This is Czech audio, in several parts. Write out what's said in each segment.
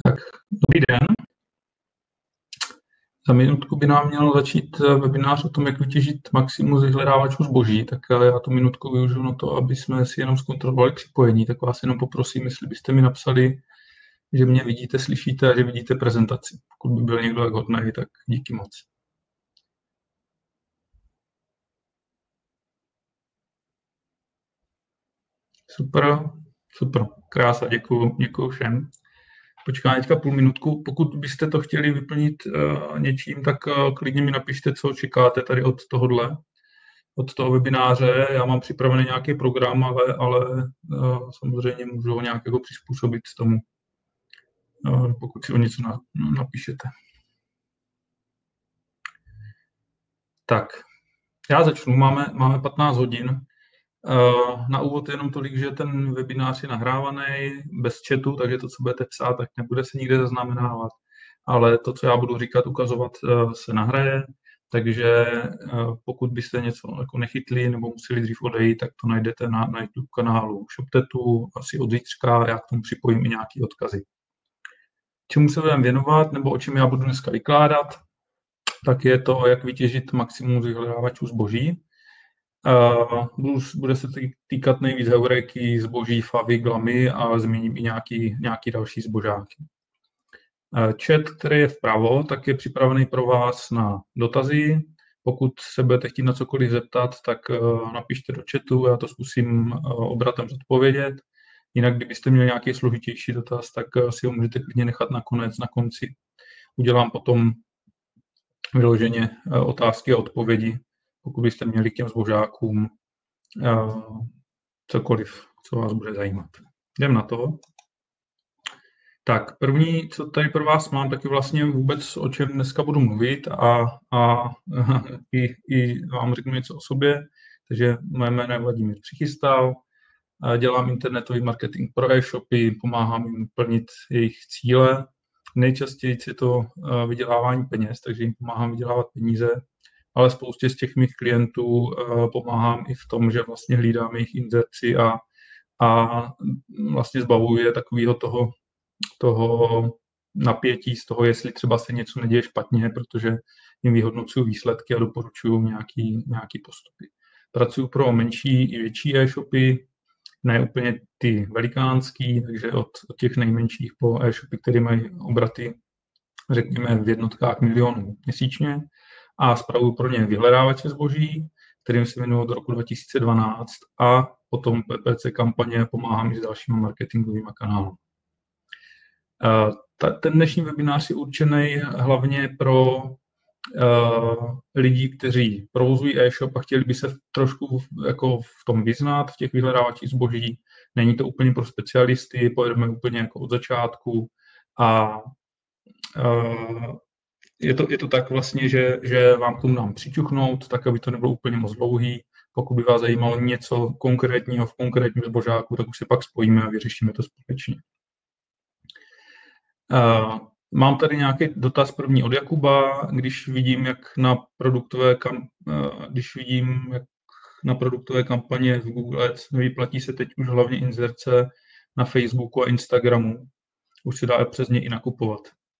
Tak, dobrý den. Za minutku by nám měl začít webinář o tom, jak vytěžit maximum z vyhledávačů zboží, tak já tu minutku využiju na to, aby jsme si jenom zkontrolovali připojení, tak vás jenom poprosím, jestli byste mi napsali, že mě vidíte, slyšíte a že vidíte prezentaci. Pokud by byl někdo tak hodnej, tak díky moc. Super, krása, děkuju všem. Počkám teďka půl minutku. Pokud byste to chtěli vyplnit něčím, tak klidně mi napište, co čekáte tady od toho webináře. Já mám připravený nějaký program, ale samozřejmě můžu ho nějak jako přizpůsobit tomu, pokud si o něco napíšete. Tak, já začnu. Máme 15 hodin. Na úvod jenom tolik, že ten webinář je nahrávaný bez chatu, takže to, co budete psát, tak nebude se nikde zaznamenávat. Ale to, co já budu říkat, ukazovat, se nahraje. Takže pokud byste něco jako nechytli nebo museli dřív odejít, tak to najdete na YouTube kanálu ShopTetu asi od zítřka. Já k tomu připojím i nějaké odkazy. Čemu se budeme věnovat, nebo o čem já budu dneska vykládat, tak je to, jak vytěžit maximum z vyhledávačů zboží. Bude se týkat nejvíc heuréky, zboží, favy, glamy a zmíním i nějaký další zbožáky. Chat, který je vpravo, tak je připravený pro vás na dotazy. Pokud se budete chtít na cokoliv zeptat, tak napište do chatu, já to zkusím obratem zodpovědět. Jinak, kdybyste měli nějaký složitější dotaz, tak si ho můžete klidně nechat na konci. Udělám potom vyloženě otázky a odpovědi, pokud byste měli k těm zbožákům cokoliv, co vás bude zajímat. Jdem na to. Tak, první, co tady pro vás mám, tak je vlastně vůbec, o čem dneska budu mluvit a i vám řeknu něco o sobě. Takže moje jméno je Vladimír Přichystal, dělám internetový marketing pro e-shopy, pomáhám jim plnit jejich cíle. Nejčastěji je to vydělávání peněz, takže jim pomáhám vydělávat peníze, ale spoustě z těch mých klientů pomáhám i v tom, že vlastně hlídám jejich inzerci a vlastně zbavuji je takového toho napětí z toho, jestli třeba se něco neděje špatně, protože jim vyhodnocuju výsledky a doporučuju nějaký postupy. Pracuji pro menší i větší e-shopy, ne úplně ty velikánský, takže od těch nejmenších po e-shopy, které mají obraty, řekněme, v jednotkách milionů měsíčně, a spravuju pro ně vyhledávače zboží, kterým se věnuju od roku 2012, a potom PPC kampaně pomáhám i s dalšími marketingovými kanály. Ten dnešní webinář je určený hlavně pro lidí, kteří provozují e-shop a chtěli by se trošku jako v tom vyznat, v těch vyhledávačích zboží. Není to úplně pro specialisty, pojedeme úplně jako od začátku a je to tak vlastně, že vám k tomu dám přiťuchnout, tak aby to nebylo úplně moc dlouhý. Pokud by vás zajímalo něco konkrétního v konkrétním zbožáku, tak už se pak spojíme a vyřešíme to společně. Mám tady nějaký dotaz první od Jakuba. Když vidím, jak na produktové kampaně v Google Ads nevyplatí se teď už hlavně inzerce na Facebooku a Instagramu, už se dá přes ně i nakupovat.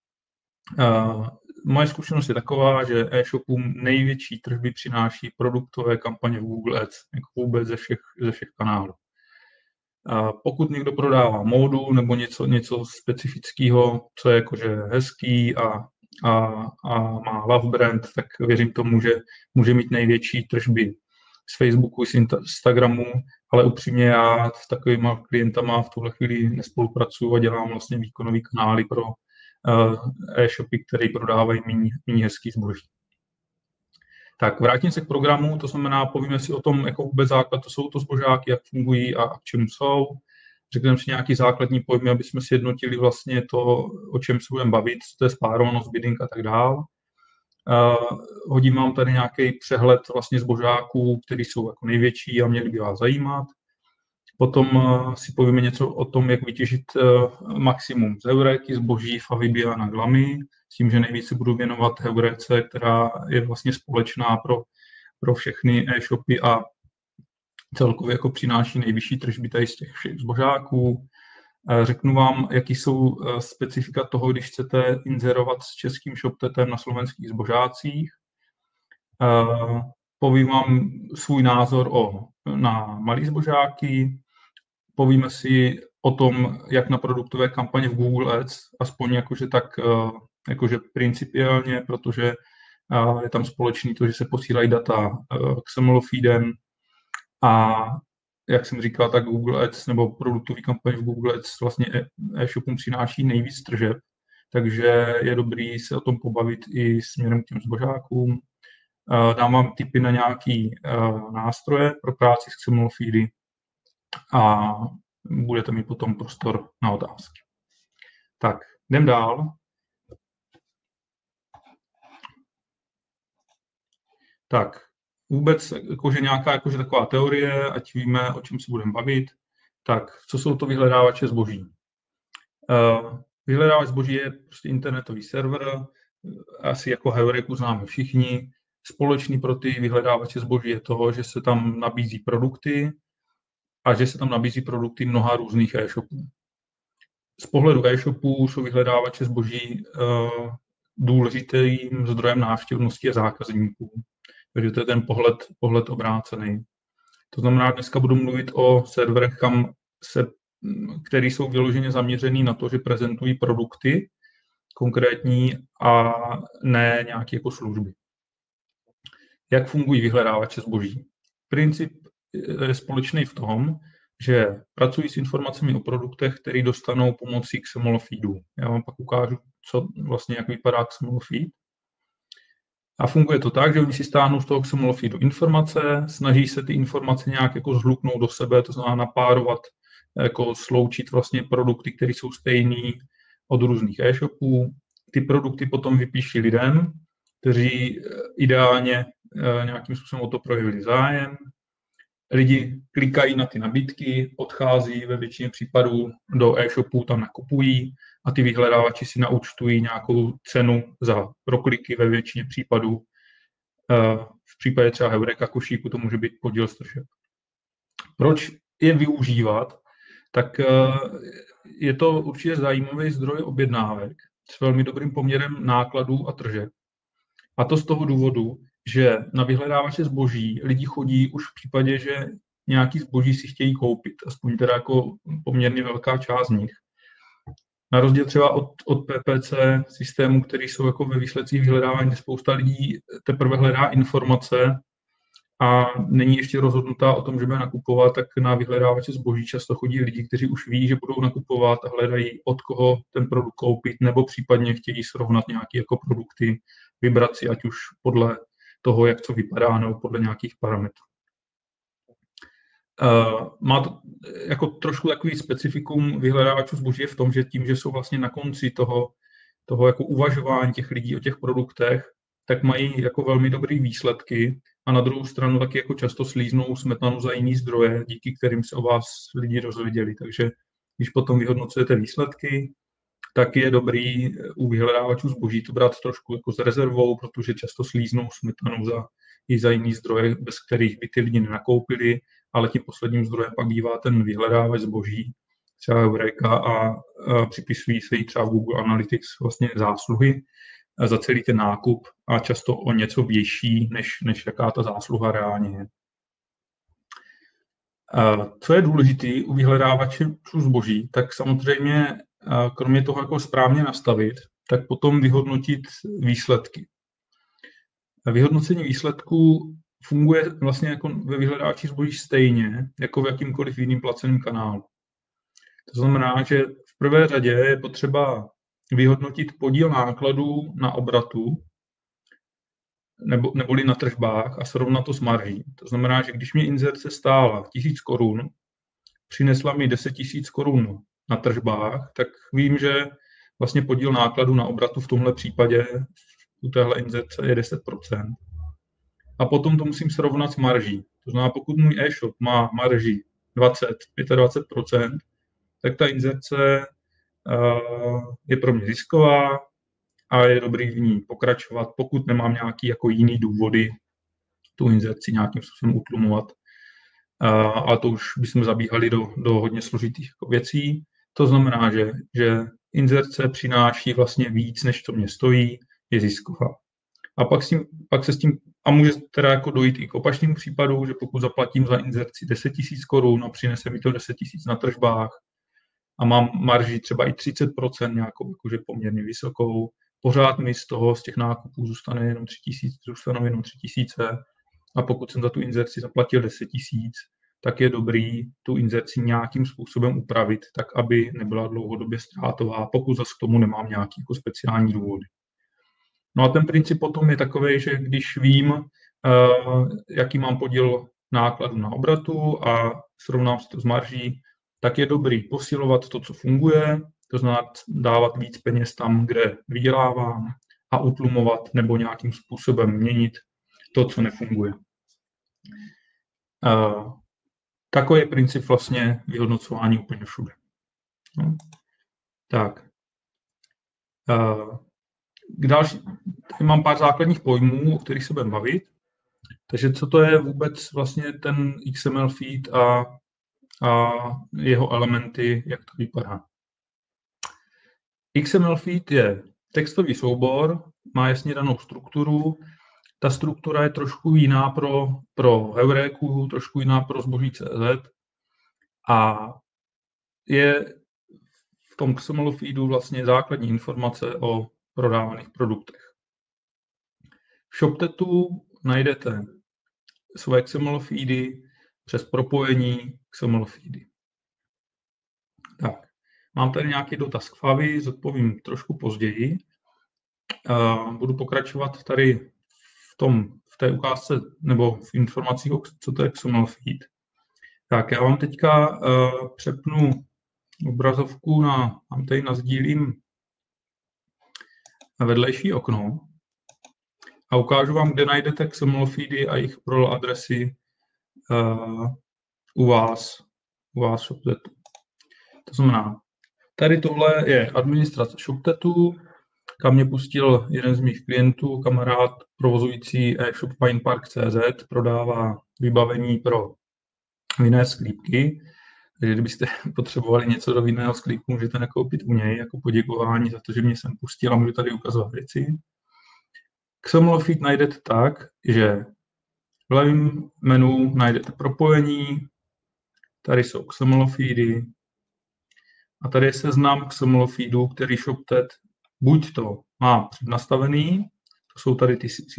Moje zkušenost je taková, že e-shopům největší tržby přináší produktové kampaně v Google Ads, jako vůbec ze všech kanálů. Pokud někdo prodává módu nebo něco specifického, co je jakože hezký a má love brand, tak věřím tomu, že může mít největší tržby z Facebooku, z Instagramu, ale upřímně já s takovými klientama v tuhle chvíli nespolupracuju a dělám vlastně výkonový kanály pro e-shopy, které prodávají méně hezký zboží. Tak, vrátím se k programu, to znamená, povíme si o tom, jako vůbec základ, to jsou to zbožáky, jak fungují a k čemu jsou. Řekneme si nějaký základní pojmy, aby jsme si jednotili vlastně to, o čem se budeme bavit, co to je spárovanost, bidding a tak dál. Hodím vám tady nějaký přehled vlastně zbožáků, které jsou jako největší a měly by vás zajímat. Potom si povíme něco o tom, jak vytěžit maximum z heuréky, zboží, favy, a glamy, s tím, že nejvíce budu věnovat heuréce, která je vlastně společná pro všechny e-shopy a celkově jako přináší nejvyšší tržby tady z těch všech zbožáků. Řeknu vám, jaký jsou specifika toho, když chcete inzerovat s českým ShopTetem na slovenských zbožácích. Povím vám svůj názor na malý zbožáky, povíme si o tom, jak na produktové kampaně v Google Ads, aspoň jakože principiálně, protože je tam společný to, že se posílají data XML feedem a jak jsem říkal, tak Google Ads nebo produktový kampaň v Google Ads vlastně e-shopům přináší nejvíc tržeb, takže je dobrý se o tom pobavit i směrem k těm zbožákům. Dám vám tipy na nějaký nástroje pro práci s XML feedy a budete mít potom prostor na otázky. Tak, jdem dál. Tak, vůbec nějaká taková teorie, ať víme, o čem se budeme bavit. Tak, co jsou to vyhledávače zboží? Vyhledávač zboží je prostě internetový server, asi jako Heureku známe všichni. Společný pro ty vyhledávače zboží je to, že se tam nabízí produkty a že se tam nabízí produkty mnoha různých e-shopů. Z pohledu e-shopů jsou vyhledávače zboží důležitým zdrojem návštěvnosti a zákazníků. Takže to je ten pohled obrácený. To znamená, dneska budu mluvit o serverech, které jsou vyloženě zaměřený na to, že prezentují produkty konkrétní a ne nějaké jako služby. Jak fungují vyhledávače zboží? Princip je společný v tom, že pracují s informacemi o produktech, které dostanou pomocí XML feedu. Já vám pak ukážu, jak vypadá XML feed. A funguje to tak, že oni si stáhnou z toho XML feedu informace, snaží se ty informace nějak jako zhluknout do sebe, to znamená napárovat, jako sloučit vlastně produkty, které jsou stejné od různých e-shopů. Ty produkty potom vypíší lidem, kteří ideálně nějakým způsobem o to projevili zájem. Lidi klikají na ty nabídky, odchází ve většině případů do e-shopů, tam nakupují a ty vyhledávači si naúčtují nějakou cenu za prokliky ve většině případů. V případě třeba Heureka košíku to může být podíl z tržeb. Proč je využívat? Tak je to určitě zajímavý zdroj objednávek s velmi dobrým poměrem nákladů a tržeb. A to z toho důvodu, že na vyhledávače zboží lidi chodí už v případě, že nějaký zboží si chtějí koupit, aspoň teda jako poměrně velká část z nich. Na rozdíl třeba od PPC systémů, které jsou jako ve výsledcích vyhledávání, kde spousta lidí teprve hledá informace a není ještě rozhodnutá o tom, že bude nakupovat, tak na vyhledávače zboží často chodí lidi, kteří už ví, že budou nakupovat a hledají, od koho ten produkt koupit, nebo případně chtějí srovnat nějaké jako produkty, vybrat si, ať už podle toho, jak to vypadá, nebo podle nějakých parametrů. Má to jako trošku takový specifikum vyhledávačů zboží v tom, že tím, že jsou vlastně na konci toho jako uvažování těch lidí o těch produktech, tak mají jako velmi dobré výsledky a na druhou stranu taky jako často slíznou smetanu za jiný zdroje, díky kterým se o vás lidi dozvěděli. Takže když potom vyhodnocujete výsledky, tak je dobrý u vyhledávačů zboží to brát trošku jako s rezervou, protože často slíznou smetanu i za jiný zdroje, bez kterých by ty lidi nenakoupili, ale tím posledním zdrojem pak bývá ten vyhledávač zboží, třeba Heureka a připisují se jí třeba v Google Analytics vlastně zásluhy za celý ten nákup a často o něco větší, než jaká ta zásluha reálně je. Co je důležité u vyhledávačů zboží, tak samozřejmě kromě toho, jako správně nastavit, tak potom vyhodnotit výsledky. Vyhodnocení výsledků funguje vlastně jako ve vyhledávači zboží stejně, jako v jakýmkoliv jiným placeném kanálu. To znamená, že v prvé řadě je potřeba vyhodnotit podíl nákladů na obratu neboli na tržbách a srovnat to s marží. To znamená, že když mě inzerce stála 1000 korun, přinesla mi 10 000 korun na tržbách, tak vím, že vlastně podíl nákladů na obratu v tomhle případě u téhle inzerce je 10%. A potom to musím srovnat s marží. To znamená, pokud můj e-shop má marži 20-25%, tak ta inzerce je pro mě zisková a je dobrý v ní pokračovat, pokud nemám nějaký jako jiný důvody tu inzerci nějakým způsobem utlumovat. A to už bychom zabíhali do hodně složitých jako věcí. To znamená, že inzerce přináší vlastně víc, než to mě stojí, je zisková. A pak se s tím, a může teda jako dojít i k opačnému případu, že pokud zaplatím za inzerci 10 000 korun a přinese mi to 10 000 na tržbách a mám marži třeba i 30%, nějakou jakože poměrně vysokou, pořád mi z těch nákupů zůstanou jenom 3 000 a pokud jsem za tu inzerci zaplatil 10 000, tak je dobrý tu inzerci nějakým způsobem upravit, tak aby nebyla dlouhodobě ztrátová, pokud zase k tomu nemám nějaký jako speciální důvody. No a ten princip potom je takový, že když vím, jaký mám podíl nákladu na obratu a srovnám si to s marží, tak je dobrý posilovat to, co funguje, to znamená dávat víc peněz tam, kde vydělávám a utlumovat nebo nějakým způsobem měnit to, co nefunguje. Takový je princip vlastně vyhodnocování úplně všude. No. Tak. Tady mám pár základních pojmů, o kterých se budeme bavit. Takže co to je vůbec vlastně ten XML feed a jeho elementy, jak to vypadá. XML feed je textový soubor, má jasně danou strukturu. Ta struktura je trošku jiná pro Heuréku, trošku jiná pro zboží.cz a je v tom XML feedu vlastně základní informace o prodávaných produktech. V ShopTetu najdete své XML feedy přes propojení XML feedy. Tak, mám tady nějaký dotaz k Favi, zodpovím trošku později. Budu pokračovat tady v té ukázce nebo v informacích, co to je XML feed. Tak, já vám teďka přepnu obrazovku mám tady nasdílím vedlejší okno a ukážu vám, kde najdete XML feedy a jejich URL adresy u vás v ShopTetu. To znamená, tady tohle je administrace ShopTetu, kam mě pustil jeden z mých klientů, kamarád provozující e-shop Pinepark.cz, prodává vybavení pro vinné sklípky. Takže kdybyste potřebovali něco do vinného sklípku, můžete nakoupit u něj jako poděkování za to, že mě sem pustil a můžu tady ukazovat věci. XML feed najdete tak, že v levém menu najdete propojení, tady jsou XML feedy a tady je seznam XML feedů, který ShopTet buď to má přednastavený, to jsou tady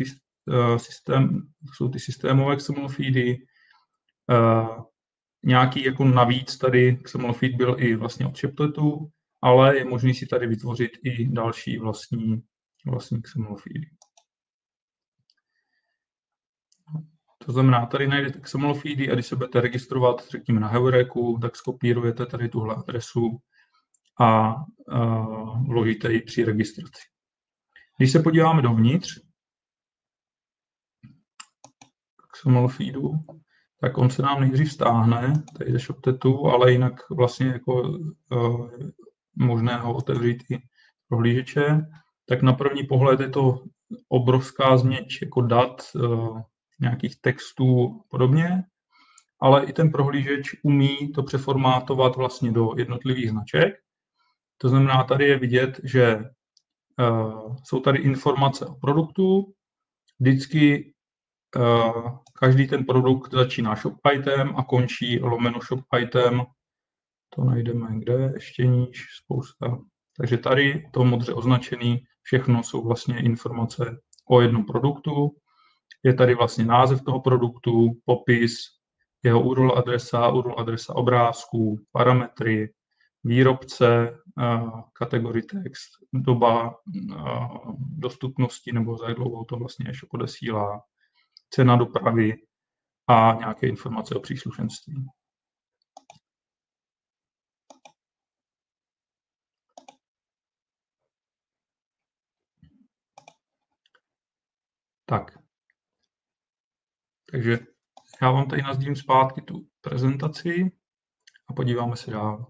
ty systémové XML feedy, nějaký jako navíc tady XML feed byl i vlastně od ShopTetu, ale je možný si tady vytvořit i další vlastní XML feedy. To znamená, tady najdete XML feedy a když se budete registrovat, řekněme na Heuréku, tak skopírujete tady tuhle adresu a vložíte ji při registraci. Když se podíváme dovnitř XML feedu, tak on se nám nejdřív stáhne tady ze ShopTetu, ale jinak vlastně jako možné ho otevřít i prohlížeče. Tak na první pohled je to obrovská změť jako dat, nějakých textů a podobně, ale i ten prohlížeč umí to přeformátovat vlastně do jednotlivých značek. To znamená, tady je vidět, že jsou tady informace o produktu, vždycky každý ten produkt začíná shop item a končí lomeno shop item. To najdeme kde, ještě níž, spousta. Takže tady to modře označený, všechno jsou vlastně informace o jednom produktu. Je tady vlastně název toho produktu, popis, jeho URL adresa obrázků, parametry, výrobce, kategorie text, doba dostupnosti nebo za jak dlouho to vlastně ještě odesílá, cena dopravy a nějaké informace o příslušenství. Tak. Takže já vám tady nasdílím zpátky tu prezentaci a podíváme se dál.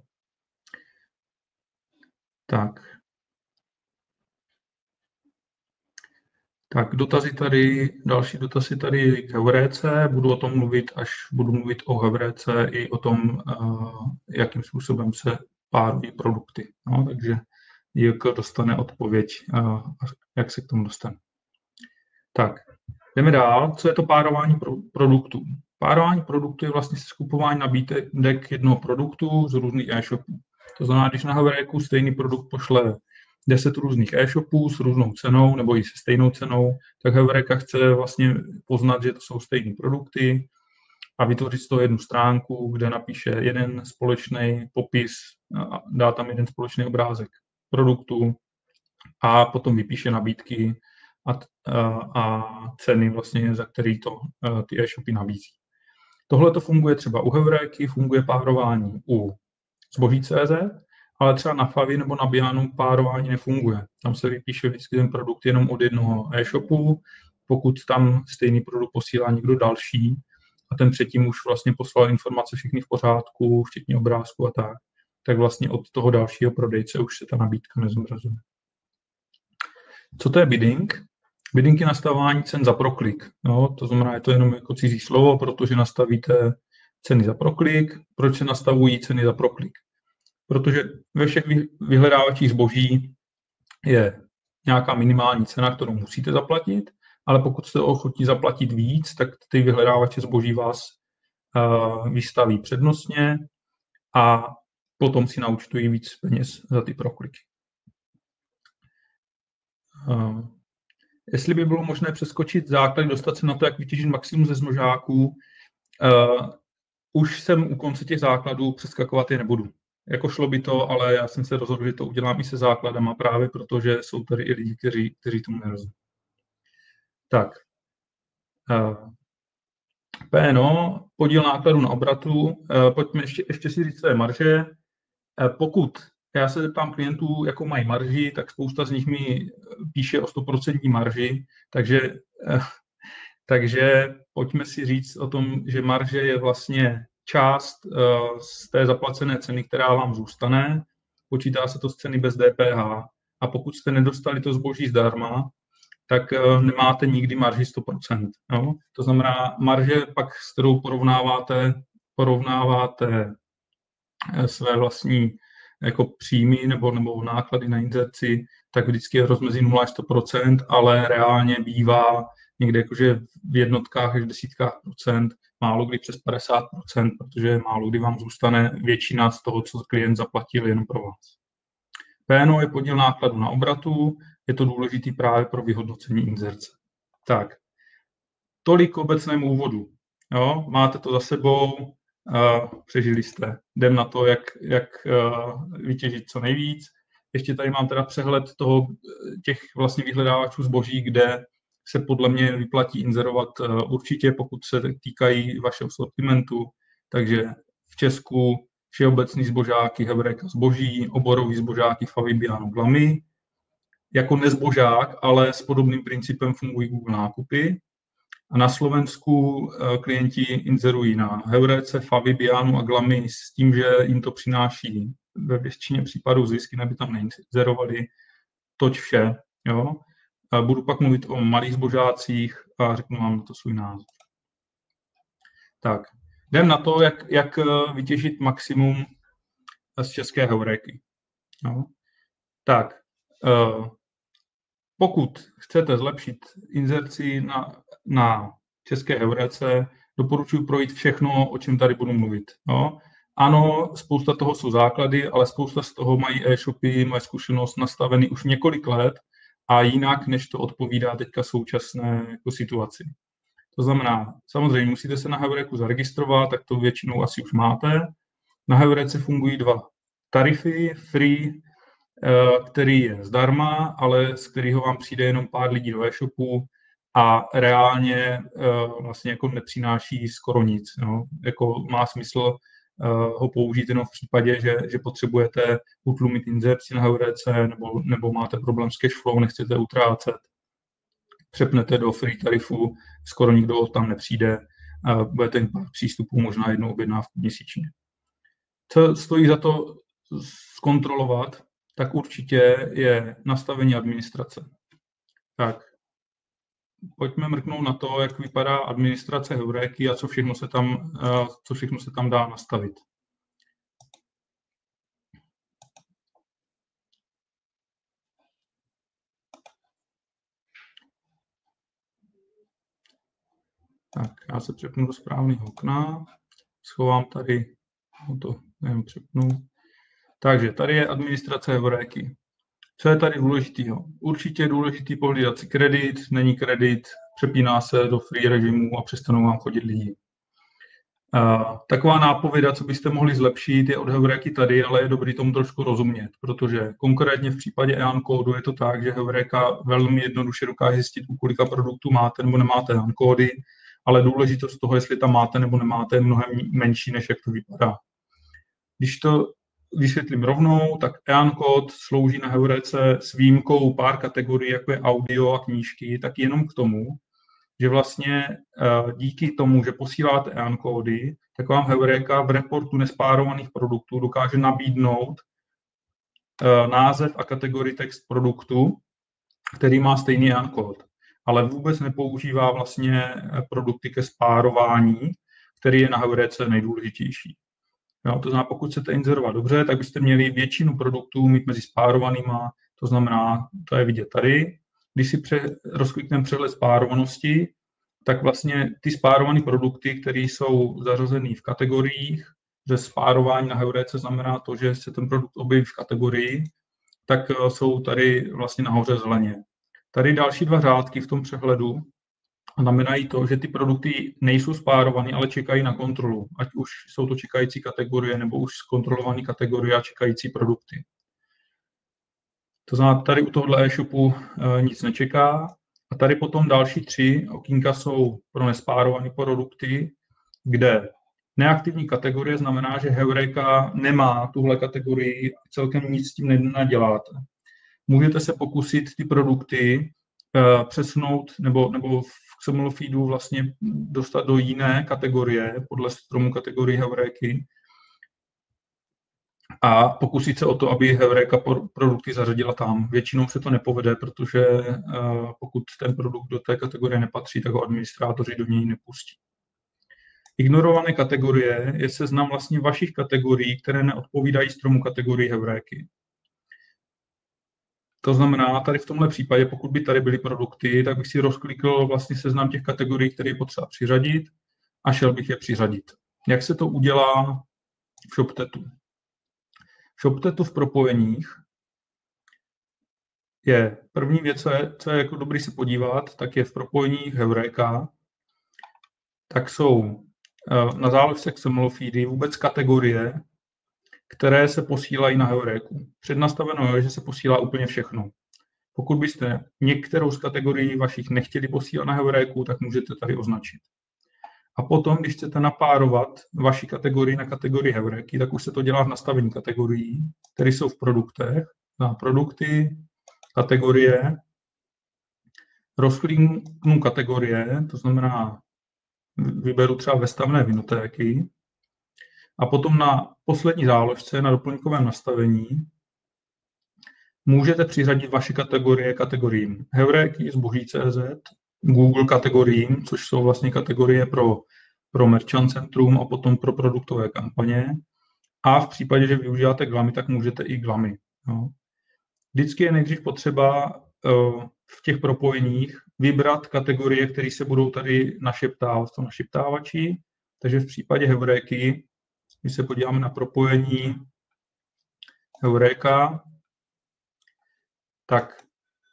Tak dotazy tady, další dotazy tady k Heuréce. Budu o tom mluvit, až budu mluvit o Heuréce i o tom, jakým způsobem se párují produkty. No, takže JK dostane odpověď, jak se k tomu dostane. Tak, jdeme dál. Co je to párování produktů? Párování produktů je vlastně skupování nabídek jednoho produktu z různých e-shopů. To znamená, když na Havereku stejný produkt pošle 10 různých e-shopů s různou cenou nebo i se stejnou cenou, tak Havereka chce vlastně poznat, že to jsou stejné produkty a vytvořit z toho jednu stránku, kde napíše jeden společný popis, a dá tam jeden společný obrázek produktu a potom vypíše nabídky a ceny, vlastně, za který to ty e-shopy nabízí. Tohle to funguje třeba u Havereky, funguje párování u zboží.cz, ale třeba na Favi nebo na Bianu párování nefunguje. Tam se vypíše vždycky ten produkt jenom od jednoho e-shopu, pokud tam stejný produkt posílá někdo další a ten předtím už vlastně poslal informace všechny v pořádku, včetně obrázku a tak vlastně od toho dalšího prodejce už se ta nabídka nezobrazuje. Co to je bidding? Bidding je nastavování cen za proklik. No, to znamená, je to jenom jako cizí slovo, protože nastavíte ceny za proklik. Proč se nastavují ceny za proklik? Protože ve všech vyhledávačích zboží je nějaká minimální cena, kterou musíte zaplatit, ale pokud jste ochotní zaplatit víc, tak ty vyhledávače zboží vás vystaví přednostně a potom si naúčtují víc peněz za ty prokliky. Jestli by bylo možné přeskočit základ, dostat se na to, jak vytěžit maximum ze zmožáků, už jsem u konce těch základů, přeskakovat je nebudu. Jako šlo by to, ale já jsem se rozhodl, že to udělám i se základama právě, protože jsou tady i lidi, kteří tomu nerozumí. Tak. PNO, podíl nákladu na obratu. Pojďme ještě si říct své marže. Pokud já se zeptám klientů, jakou mají marži, tak spousta z nich mi píše o 100% marži, takže pojďme si říct o tom, že marže je vlastně část z té zaplacené ceny, která vám zůstane, počítá se to z ceny bez DPH a pokud jste nedostali to zboží zdarma, tak nemáte nikdy marži 100%. No? To znamená, marže pak, s kterou porovnáváte své vlastní jako příjmy nebo náklady na inzerci, tak vždycky je rozmezí 0 až 100%, ale reálně bývá někde jakože v jednotkách až desítkách procent, málo kdy přes 50%, protože málo kdy vám zůstane většina z toho, co klient zaplatil jenom pro vás. PNO je podíl nákladu na obratu, je to důležitý právě pro vyhodnocení inzerce. Tak, tolik k obecnému úvodu. Jo, máte to za sebou, přežili jste. Jdem na to, jak vytěžit co nejvíc. Ještě tady mám teda přehled těch vlastně vyhledávačů zboží, kde se podle mě vyplatí inzerovat určitě, pokud se týkají vašeho sortimentu. Takže v Česku všeobecný zbožáky Havereka zboží, oborový zbožáky Favi, Bianu, Glamy. Jako nezbožák, ale s podobným principem fungují Google nákupy. A na Slovensku klienti inzerují na Haverece, Favi, Bianu a Glamy s tím, že jim to přináší ve většině případů zisk, jinak by tam neinzerovali. Toť vše. Jo? Budu pak mluvit o malých zbožácích a řeknu vám na to svůj názor. Tak, jdem na to, jak vytěžit maximum z české Havereky. No. Tak, pokud chcete zlepšit inzerci na české Haverece, doporučuji projít všechno, o čem tady budu mluvit. No. Ano, spousta toho jsou základy, ale spousta z toho mají e-shopy, moje zkušenost nastavený už několik let a jinak, než to odpovídá teďka současné jako situaci. To znamená, samozřejmě musíte se na Havereku zaregistrovat, tak to většinou asi už máte. Na Haverece fungují dva tarify, free, který je zdarma, ale z kterého vám přijde jenom pár lidí do e-shopu a reálně vlastně jako nepřináší skoro nic. No. Jako má smysl ho použít jenom v případě, že potřebujete utlumit inzerci na Haverece nebo máte problém s cashflow, nechcete utrácet. Přepnete do free tarifu, skoro nikdo tam nepřijde, budete mít pár přístupů, možná jednou objednávku měsíčně. Co stojí za to zkontrolovat, tak určitě je nastavení administrace. Tak, pojďme mrknout na to, jak vypadá administrace Havereky a co všechno se tam dá nastavit. Tak, já se přepnu do správného okna, schovám tady, to nevím, přepnu. Takže tady je administrace Heuréky. Co je tady důležitého? Určitě je důležitý pohlídat si kredit, není kredit, přepíná se do free režimu a přestanou vám chodit lidi. Taková nápověda, co byste mohli zlepšit, je od Heuréky tady, ale je dobrý tomu trošku rozumět, protože konkrétně v případě EAN kódu je to tak, že Heuréka velmi jednoduše dokáže zjistit, u kolika produktů máte nebo nemáte EAN kódy, ale důležitost toho, jestli tam máte nebo nemáte, je mnohem menší, než jak to vypadá. Když to vysvětlím rovnou, tak EAN kód slouží na Heuréce s výjimkou pár kategorií, jako je audio a knížky, tak jenom k tomu, že vlastně díky tomu, že posíláte EAN kódy, tak vám Heuréka v reportu nespárovaných produktů dokáže nabídnout název a kategorii text produktu, který má stejný EAN kód, ale vůbec nepoužívá vlastně produkty ke spárování, který je na Heuréce nejdůležitější. Jo, to znamená, pokud chcete inzerovat dobře, tak byste měli většinu produktů mít mezi spárovanýma, to znamená, to je vidět tady. Když si rozklikneme přehled spárovanosti, tak vlastně ty spárované produkty, které jsou zařazené v kategoriích, že spárování na Heuréce znamená to, že se ten produkt objeví v kategorii, tak jsou tady vlastně nahoře zeleně. Tady další dva řádky v tom přehledu znamenají to, že ty produkty nejsou spárované, ale čekají na kontrolu. Ať už jsou to čekající kategorie, nebo už zkontrolované kategorie a čekající produkty. To znamená, tady u tohohle e-shopu nic nečeká. A tady potom další 3 okýnka jsou pro nespárované produkty, kde neaktivní kategorie znamená, že Heuréka nemá tuhle kategorii, celkem nic s tím nenaděláte. Můžete se pokusit ty produkty přesunout nebo v XML feedu vlastně dostat do jiné kategorie podle stromu kategorii Heuréky a pokusit se o to, aby Heuréka produkty zařadila tam. Většinou se to nepovede, protože pokud ten produkt do té kategorie nepatří, tak ho administrátoři do něj nepustí. Ignorované kategorie je seznam vlastně vašich kategorií, které neodpovídají stromu kategorii Heuréky. To znamená, tady v tomhle případě, pokud by tady byly produkty, tak bych si rozklikl vlastně seznam těch kategorií, které je potřeba přiřadit a šel bych je přiřadit. Jak se to udělá v ShopTetu? V ShopTetu v propojeních je první věc, co je jako dobrý se podívat, tak je v propojeních Heuréka, tak jsou na záložce XML feedy vůbec kategorie, které se posílají na Heuréku. Přednastaveno je, že se posílá úplně všechno. Pokud byste některou z kategorií vašich nechtěli posílat na Heuréku, tak můžete tady označit. A potom, když chcete napárovat vaši kategorii na kategorii Heuréky, tak už se to dělá v nastavení kategorií, které jsou v produktech, na produkty, kategorie, rozkliknu kategorie, to znamená, vyberu třeba vestavné vinotéky, a potom na poslední záložce, na doplňkovém nastavení, můžete přiřadit vaše kategorie kategoriím Heuréky, zboží.cz, Google kategoriím, což jsou vlastně kategorie pro Merchant Centrum a potom pro produktové kampaně. A v případě, že využíváte glamy, tak můžete i glamy. No. Vždycky je nejdřív potřeba v těch propojeních vybrat kategorie, které se budou tady našeptávat v tom našeptávači. Takže v případě Heuréky, když se podíváme na propojení Heuréka, tak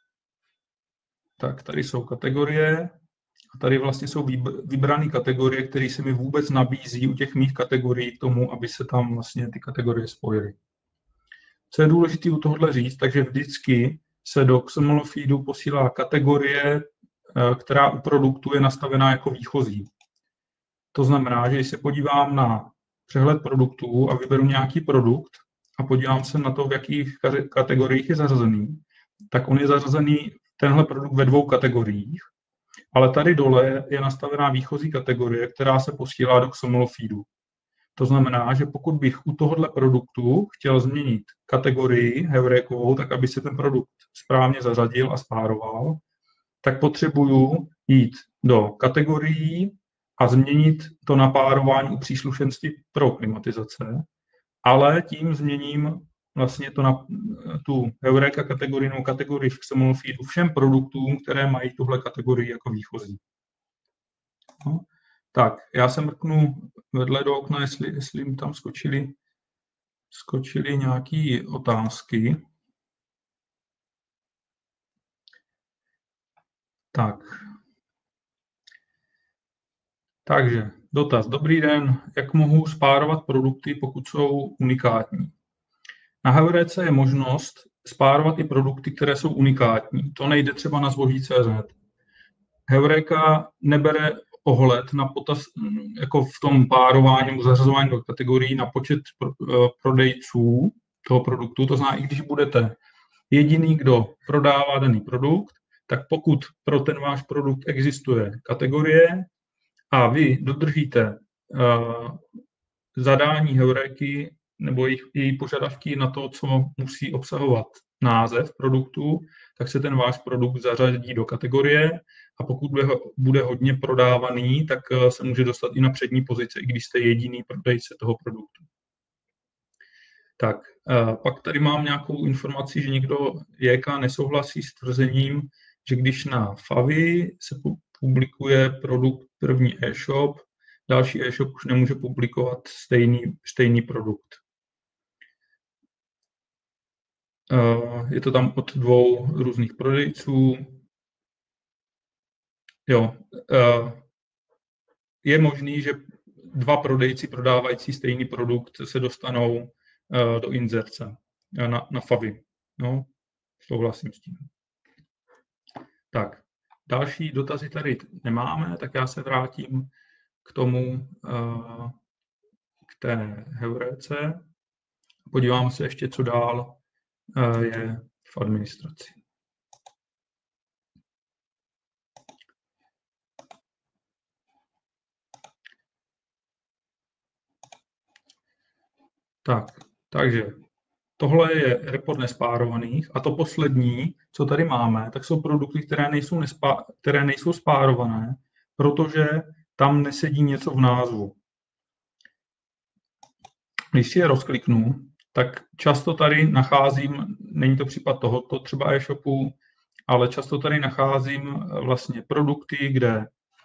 tady jsou kategorie a tady vlastně jsou vybrané kategorie, které se mi vůbec nabízí u těch mých kategorií k tomu, aby se tam vlastně ty kategorie spojily. Co je důležité u tohohle říct, takže vždycky se do XML feedu posílá kategorie, která u produktu je nastavená jako výchozí. To znamená, že když se podívám na přehled produktů a vyberu nějaký produkt a podívám se na to, v jakých kategoriích je zařazený, tak on je zařazený tenhle produkt ve 2 kategoriích, ale tady dole je nastavená výchozí kategorie, která se posílá do XML feedu. To znamená, že pokud bych u tohohle produktu chtěl změnit kategorii Heurékovou, tak aby se ten produkt správně zařadil a spároval, tak potřebuju jít do kategorií a změnit to napárování u příslušenství pro klimatizace, ale tím změním vlastně to na tu Heuréka kategorii nebo kategorii v XML feedu všem produktům, které mají tuhle kategorii jako výchozí. No. Tak, já se mrknu vedle do okna, jestli mi tam skočily nějaké otázky. Tak. Takže dotaz. Dobrý den, jak mohu spárovat produkty, pokud jsou unikátní? Na Heurece je možnost spárovat i produkty, které jsou unikátní. To nejde třeba na zboží.cz. Heureka nebere ohled na potaz, jako v tom párování, zařazování do kategorií na počet prodejců toho produktu. To znamená, i když budete jediný, kdo prodává daný produkt, tak pokud pro ten váš produkt existuje kategorie a vy dodržíte zadání Heureky nebo její požadavky na to, co musí obsahovat název produktu, tak se ten váš produkt zařadí do kategorie a pokud bude hodně prodávaný, tak se může dostat i na přední pozice, i když jste jediný prodejce toho produktu. Tak, pak tady mám nějakou informaci, že někdo JK nesouhlasí s tvrzením, že když na Favi se publikuje produkt první e-shop, další e-shop už nemůže publikovat stejný produkt. Je to tam od 2 různých prodejců. Jo. Je možný, že 2 prodejci prodávající stejný produkt se dostanou do inzerce na Favi. No, souhlasím s tím. Tak, další dotazy tady nemáme, tak já se vrátím k tomu, k té Heurece. Podíváme se ještě, co dál je v administraci. Takže tohle je report nespárovaných a to poslední, co tady máme, tak jsou produkty, které nejsou spárované, protože tam nesedí něco v názvu. Když si je rozkliknu, tak často tady nacházím, není to případ tohoto třeba e-shopu, ale často tady nacházím vlastně produkty, kde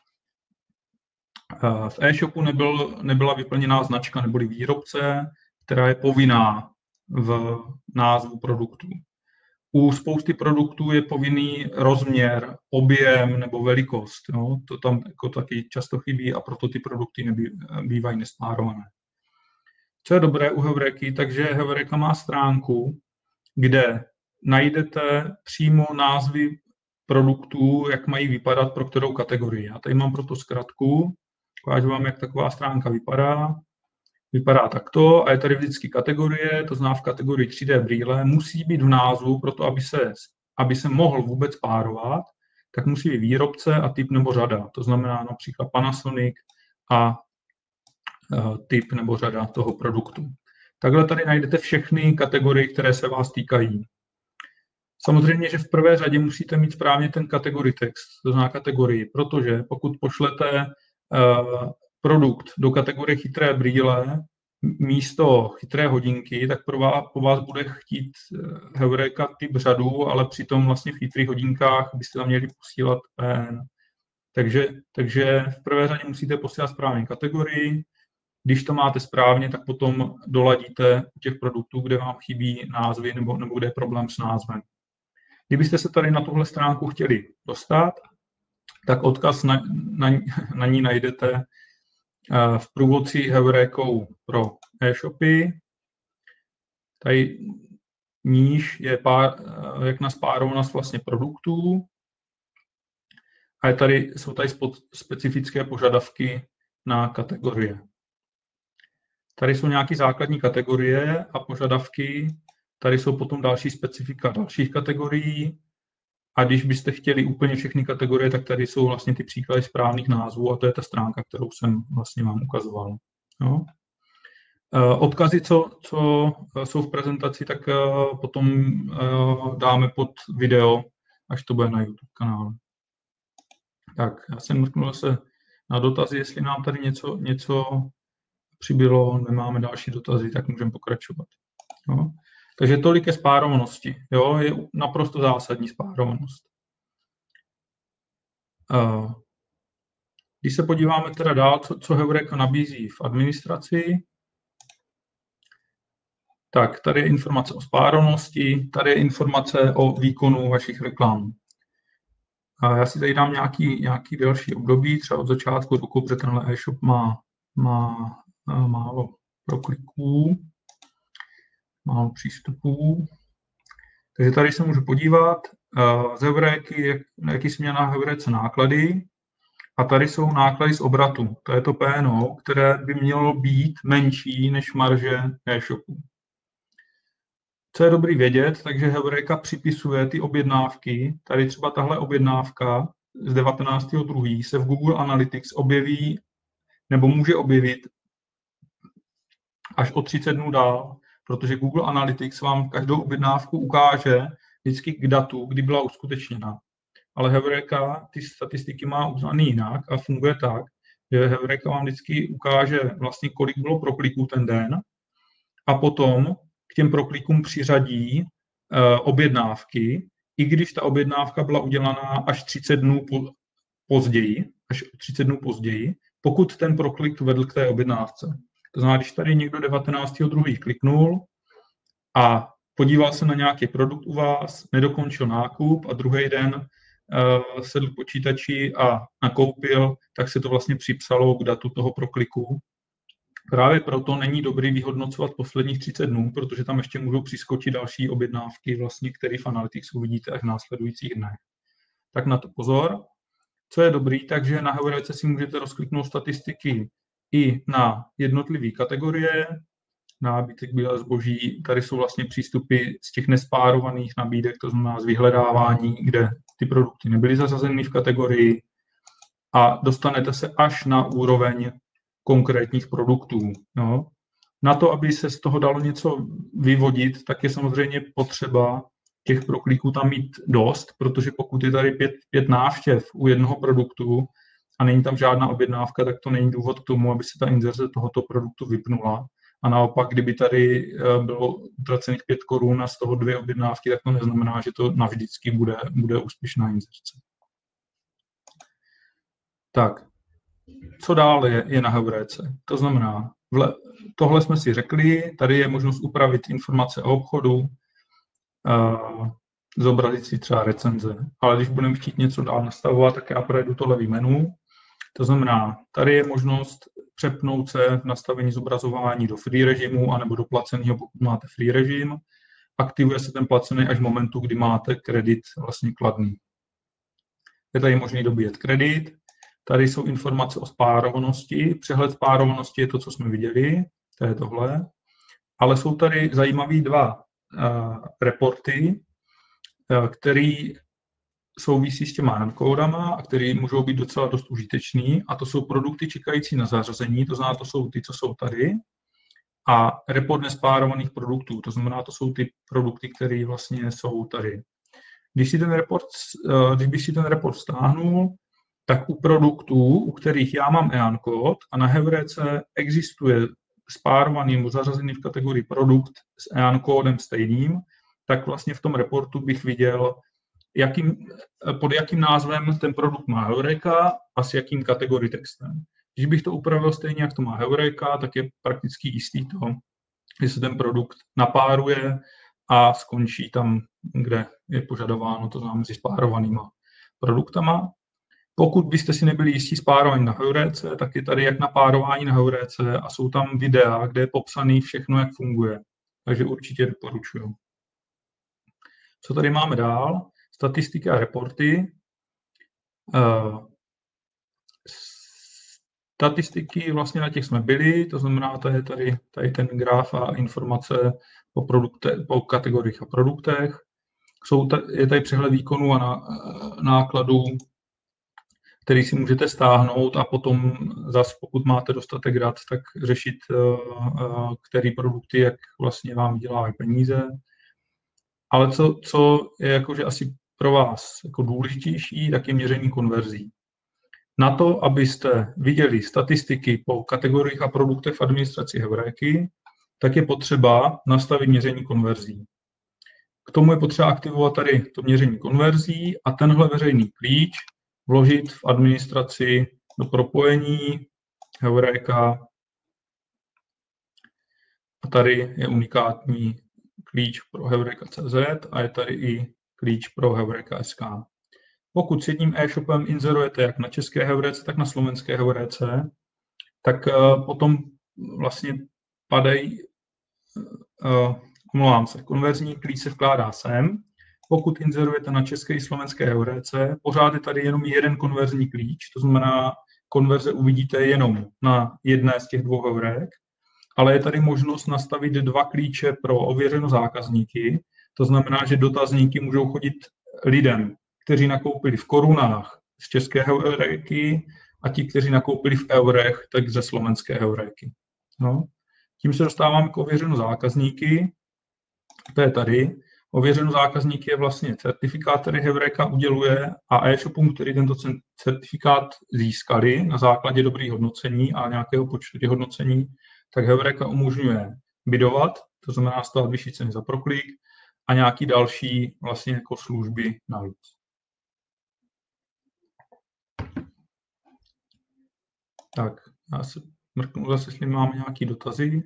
v e-shopu nebyla vyplněná značka neboli výrobce, která je povinná v názvu produktů. U spousty produktů je povinný rozměr, objem nebo velikost. Jo? To tam jako taky často chybí a proto ty produkty bývají nespárované. Co je dobré u Heureky, takže Heureka má stránku, kde najdete přímo názvy produktů, jak mají vypadat pro kterou kategorii. Já tady mám proto zkratku, ukážu vám, jak taková stránka vypadá. Vypadá takto a je tady vždycky kategorie, to znamená v kategorii 3D brýle, musí být v názvu, proto aby se mohl vůbec párovat, tak musí být výrobce a typ nebo řada. To znamená například Panasonic a typ nebo řada toho produktu. Takhle tady najdete všechny kategorie, které se vás týkají. Samozřejmě, že v prvé řadě musíte mít správně ten kategorii text, to znamená kategorii, protože pokud pošlete produkt do kategorie chytré brýle místo chytré hodinky, tak po vás bude chtít Heureka typ řadu, ale přitom vlastně v chytrých hodinkách byste tam měli posílat PN. Takže v prvé řadě musíte posílat správně kategorii. Když to máte správně, tak potom doladíte u těch produktů, kde vám chybí názvy nebo kde je problém s názvem. Kdybyste se tady na tuhle stránku chtěli dostat, tak odkaz na ní najdete v průvodci Heurekou pro e-shopy. Tady níž je jak na spárovanost vlastně produktů. A jsou tady specifické požadavky na kategorie. Tady jsou nějaké základní kategorie a požadavky. Tady jsou potom další specifika dalších kategorií. A když byste chtěli úplně všechny kategorie, tak tady jsou vlastně ty příklady správných názvů a to je ta stránka, kterou jsem vlastně vám ukazoval. Jo. Odkazy, co jsou v prezentaci, tak potom dáme pod video, až to bude na YouTube kanálu. Tak, já jsem mrknul se na dotazy, jestli nám tady něco přibylo, nemáme další dotazy, tak můžeme pokračovat. Jo. Takže tolik je spárovanosti. Jo, je naprosto zásadní spárovanost. Když se podíváme teda dál, co Heureka nabízí v administraci, tak tady je informace o spárovnosti, tady je informace o výkonu vašich reklam. A já si tady dám nějaký delší období, třeba od začátku roku, protože tenhle e-shop má málo prokliků, málo přístupů. Takže tady se můžu podívat z Heureky, jaký jsem měl na Heurece náklady. A tady jsou náklady z obratu. To je to PNO, které by mělo být menší než marže e-shopu. Co je dobrý vědět, takže Heureka připisuje ty objednávky. Tady třeba tahle objednávka z 19.2. se v Google Analytics objeví nebo může objevit až o 30 dnů dál, protože Google Analytics vám každou objednávku ukáže vždycky k datu, kdy byla uskutečněna. Ale Heureka ty statistiky má uznaný jinak a funguje tak, že Heureka vám vždycky ukáže vlastně, kolik bylo prokliků ten den a potom k těm proklikům přiřadí objednávky, i když ta objednávka byla udělaná až 30 dnů později, pokud ten proklik vedl k té objednávce. To znamená, když tady někdo 19.2. kliknul a podíval se na nějaký produkt u vás, nedokončil nákup a druhý den sedl k počítači a nakoupil, tak se to vlastně připsalo k datu toho prokliku. Právě proto není dobrý vyhodnocovat posledních 30 dnů, protože tam ještě můžou přiskočit další objednávky, vlastně, které v Analytics uvidíte až v následujících dnech. Tak na to pozor. Co je dobrý, takže na Heurece si můžete rozkliknout statistiky i na jednotlivé kategorie, nábytek, bílé zboží, tady jsou vlastně přístupy z těch nespárovaných nabídek, to znamená z vyhledávání, kde ty produkty nebyly zařazeny v kategorii a dostanete se až na úroveň konkrétních produktů. No. Na to, aby se z toho dalo něco vyvodit, tak je samozřejmě potřeba těch prokliků tam mít dost, protože pokud je tady 5 návštěv u jednoho produktu a není tam žádná objednávka, tak to není důvod k tomu, aby se ta inzerce tohoto produktu vypnula. A naopak, kdyby tady bylo utracených 5 korun a z toho 2 objednávky, tak to neznamená, že to navždycky bude úspěšná inzerce. Tak, co dál je na Heurece? To znamená, tohle jsme si řekli, tady je možnost upravit informace o obchodu, zobrazit si třeba recenze. Ale když budeme chtít něco dál nastavovat, tak já projdu to levý menu. To znamená, tady je možnost přepnout se v nastavení zobrazování do free režimu anebo do placeného, pokud máte free režim. Aktivuje se ten placený až v momentu, kdy máte kredit vlastně kladný. Je tady možný dobíjet kredit. Tady jsou informace o spárovanosti. Přehled spárovanosti je to, co jsme viděli. To je tohle. Ale jsou tady zajímavé 2 reporty, které souvisí s těma enkódama a které můžou být docela dost užitečný. A to jsou produkty čekající na zařazení, to znamená, to jsou ty, co jsou tady. A report nespárovaných produktů, to znamená, to jsou ty produkty, které vlastně jsou tady. Když bych si ten report stáhnul, tak u produktů, u kterých já mám EAN kód a na Heurece existuje spárovaný nebo zařazený v kategorii produkt s EAN kódem stejným, tak vlastně v tom reportu bych viděl, pod jakým názvem ten produkt má Heureka a s jakým kategorii textem. Když bych to upravil stejně, jak to má Heureka, tak je prakticky jistý to, že se ten produkt napáruje a skončí tam, kde je požadováno, to znamená mezi spárovanýma produktama. Pokud byste si nebyli jistí spárování na Heurece, tak je tady jak napárování na Heurece a jsou tam videa, kde je popsané všechno, jak funguje. Takže určitě doporučuju. Co tady máme dál? Statistiky a reporty. Statistiky vlastně na těch jsme byli, to znamená, to je tady ten graf a informace po kategoriích a produktech. Je tady přehled výkonů a nákladů, který si můžete stáhnout a potom zase, pokud máte dostatek dat, tak řešit, který produkty, jak vlastně vám vydělávají peníze. Ale co je jakože asi pro vás jako důležitější, tak je měření konverzí. Na to, abyste viděli statistiky po kategoriích a produktech v administraci Heureky, tak je potřeba nastavit měření konverzí. K tomu je potřeba aktivovat tady to měření konverzí a tenhle veřejný klíč vložit v administraci do propojení, Heureka. A tady je unikátní klíč pro Heureka.cz a je tady i klíč pro Heureka.sk. Pokud s jedním e-shopem inzerujete jak na české Heurece, tak na slovenské Heurece, tak potom vlastně padají, omlouvám se, konverzní klíč se vkládá sem. Pokud inzerujete na české i slovenské Heurece, pořád je tady jenom jeden konverzní klíč, to znamená, konverze uvidíte jenom na jedné z těch dvou Heurek, ale je tady možnost nastavit dva klíče pro ověřené zákazníky, to znamená, že dotazníky můžou chodit lidem, kteří nakoupili v korunách z české Heureky a ti, kteří nakoupili v eurech, tak ze slovenské Heureky. No. Tím se dostáváme k ověřené zákazníky. To je tady. Ověřené zákazníky je vlastně certifikát, který Heureka uděluje a e-shopům, který tento certifikát získali na základě dobrých hodnocení a nějakého počtu těch hodnocení, tak Heureka umožňuje bidovat, to znamená stát vyšší ceny za proklik a nějaký další vlastně jako služby navíc. Tak, já se mrknu zase, jestli máme nějaké dotazy.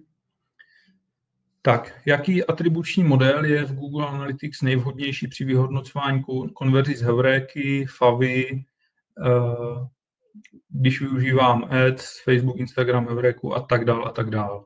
Tak, jaký atribuční model je v Google Analytics nejvhodnější při vyhodnocování konverzí z Heureky, Favy, když využívám Ads, Facebook, Instagram, Heureku a tak dál a tak dál.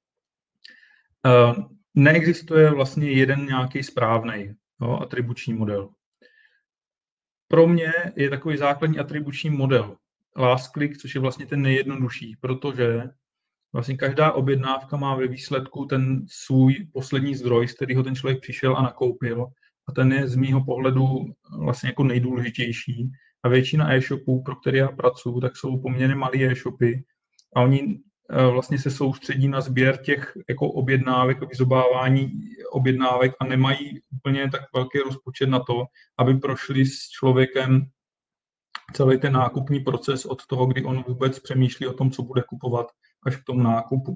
Neexistuje vlastně jeden nějaký správný atribuční model. Pro mě je takový základní atribuční model last click, což je vlastně ten nejjednodušší, protože vlastně každá objednávka má ve výsledku ten svůj poslední zdroj, z kterého ten člověk přišel a nakoupil. A ten je z mýho pohledu vlastně jako nejdůležitější. A většina e-shopů, pro které já pracuji, tak jsou poměrně malé e-shopy a oni vlastně se soustředí na sběr těch jako objednávek, vyzobávání objednávek a nemají úplně tak velký rozpočet na to, aby prošli s člověkem celý ten nákupní proces od toho, kdy on vůbec přemýšlí o tom, co bude kupovat, až k tomu nákupu.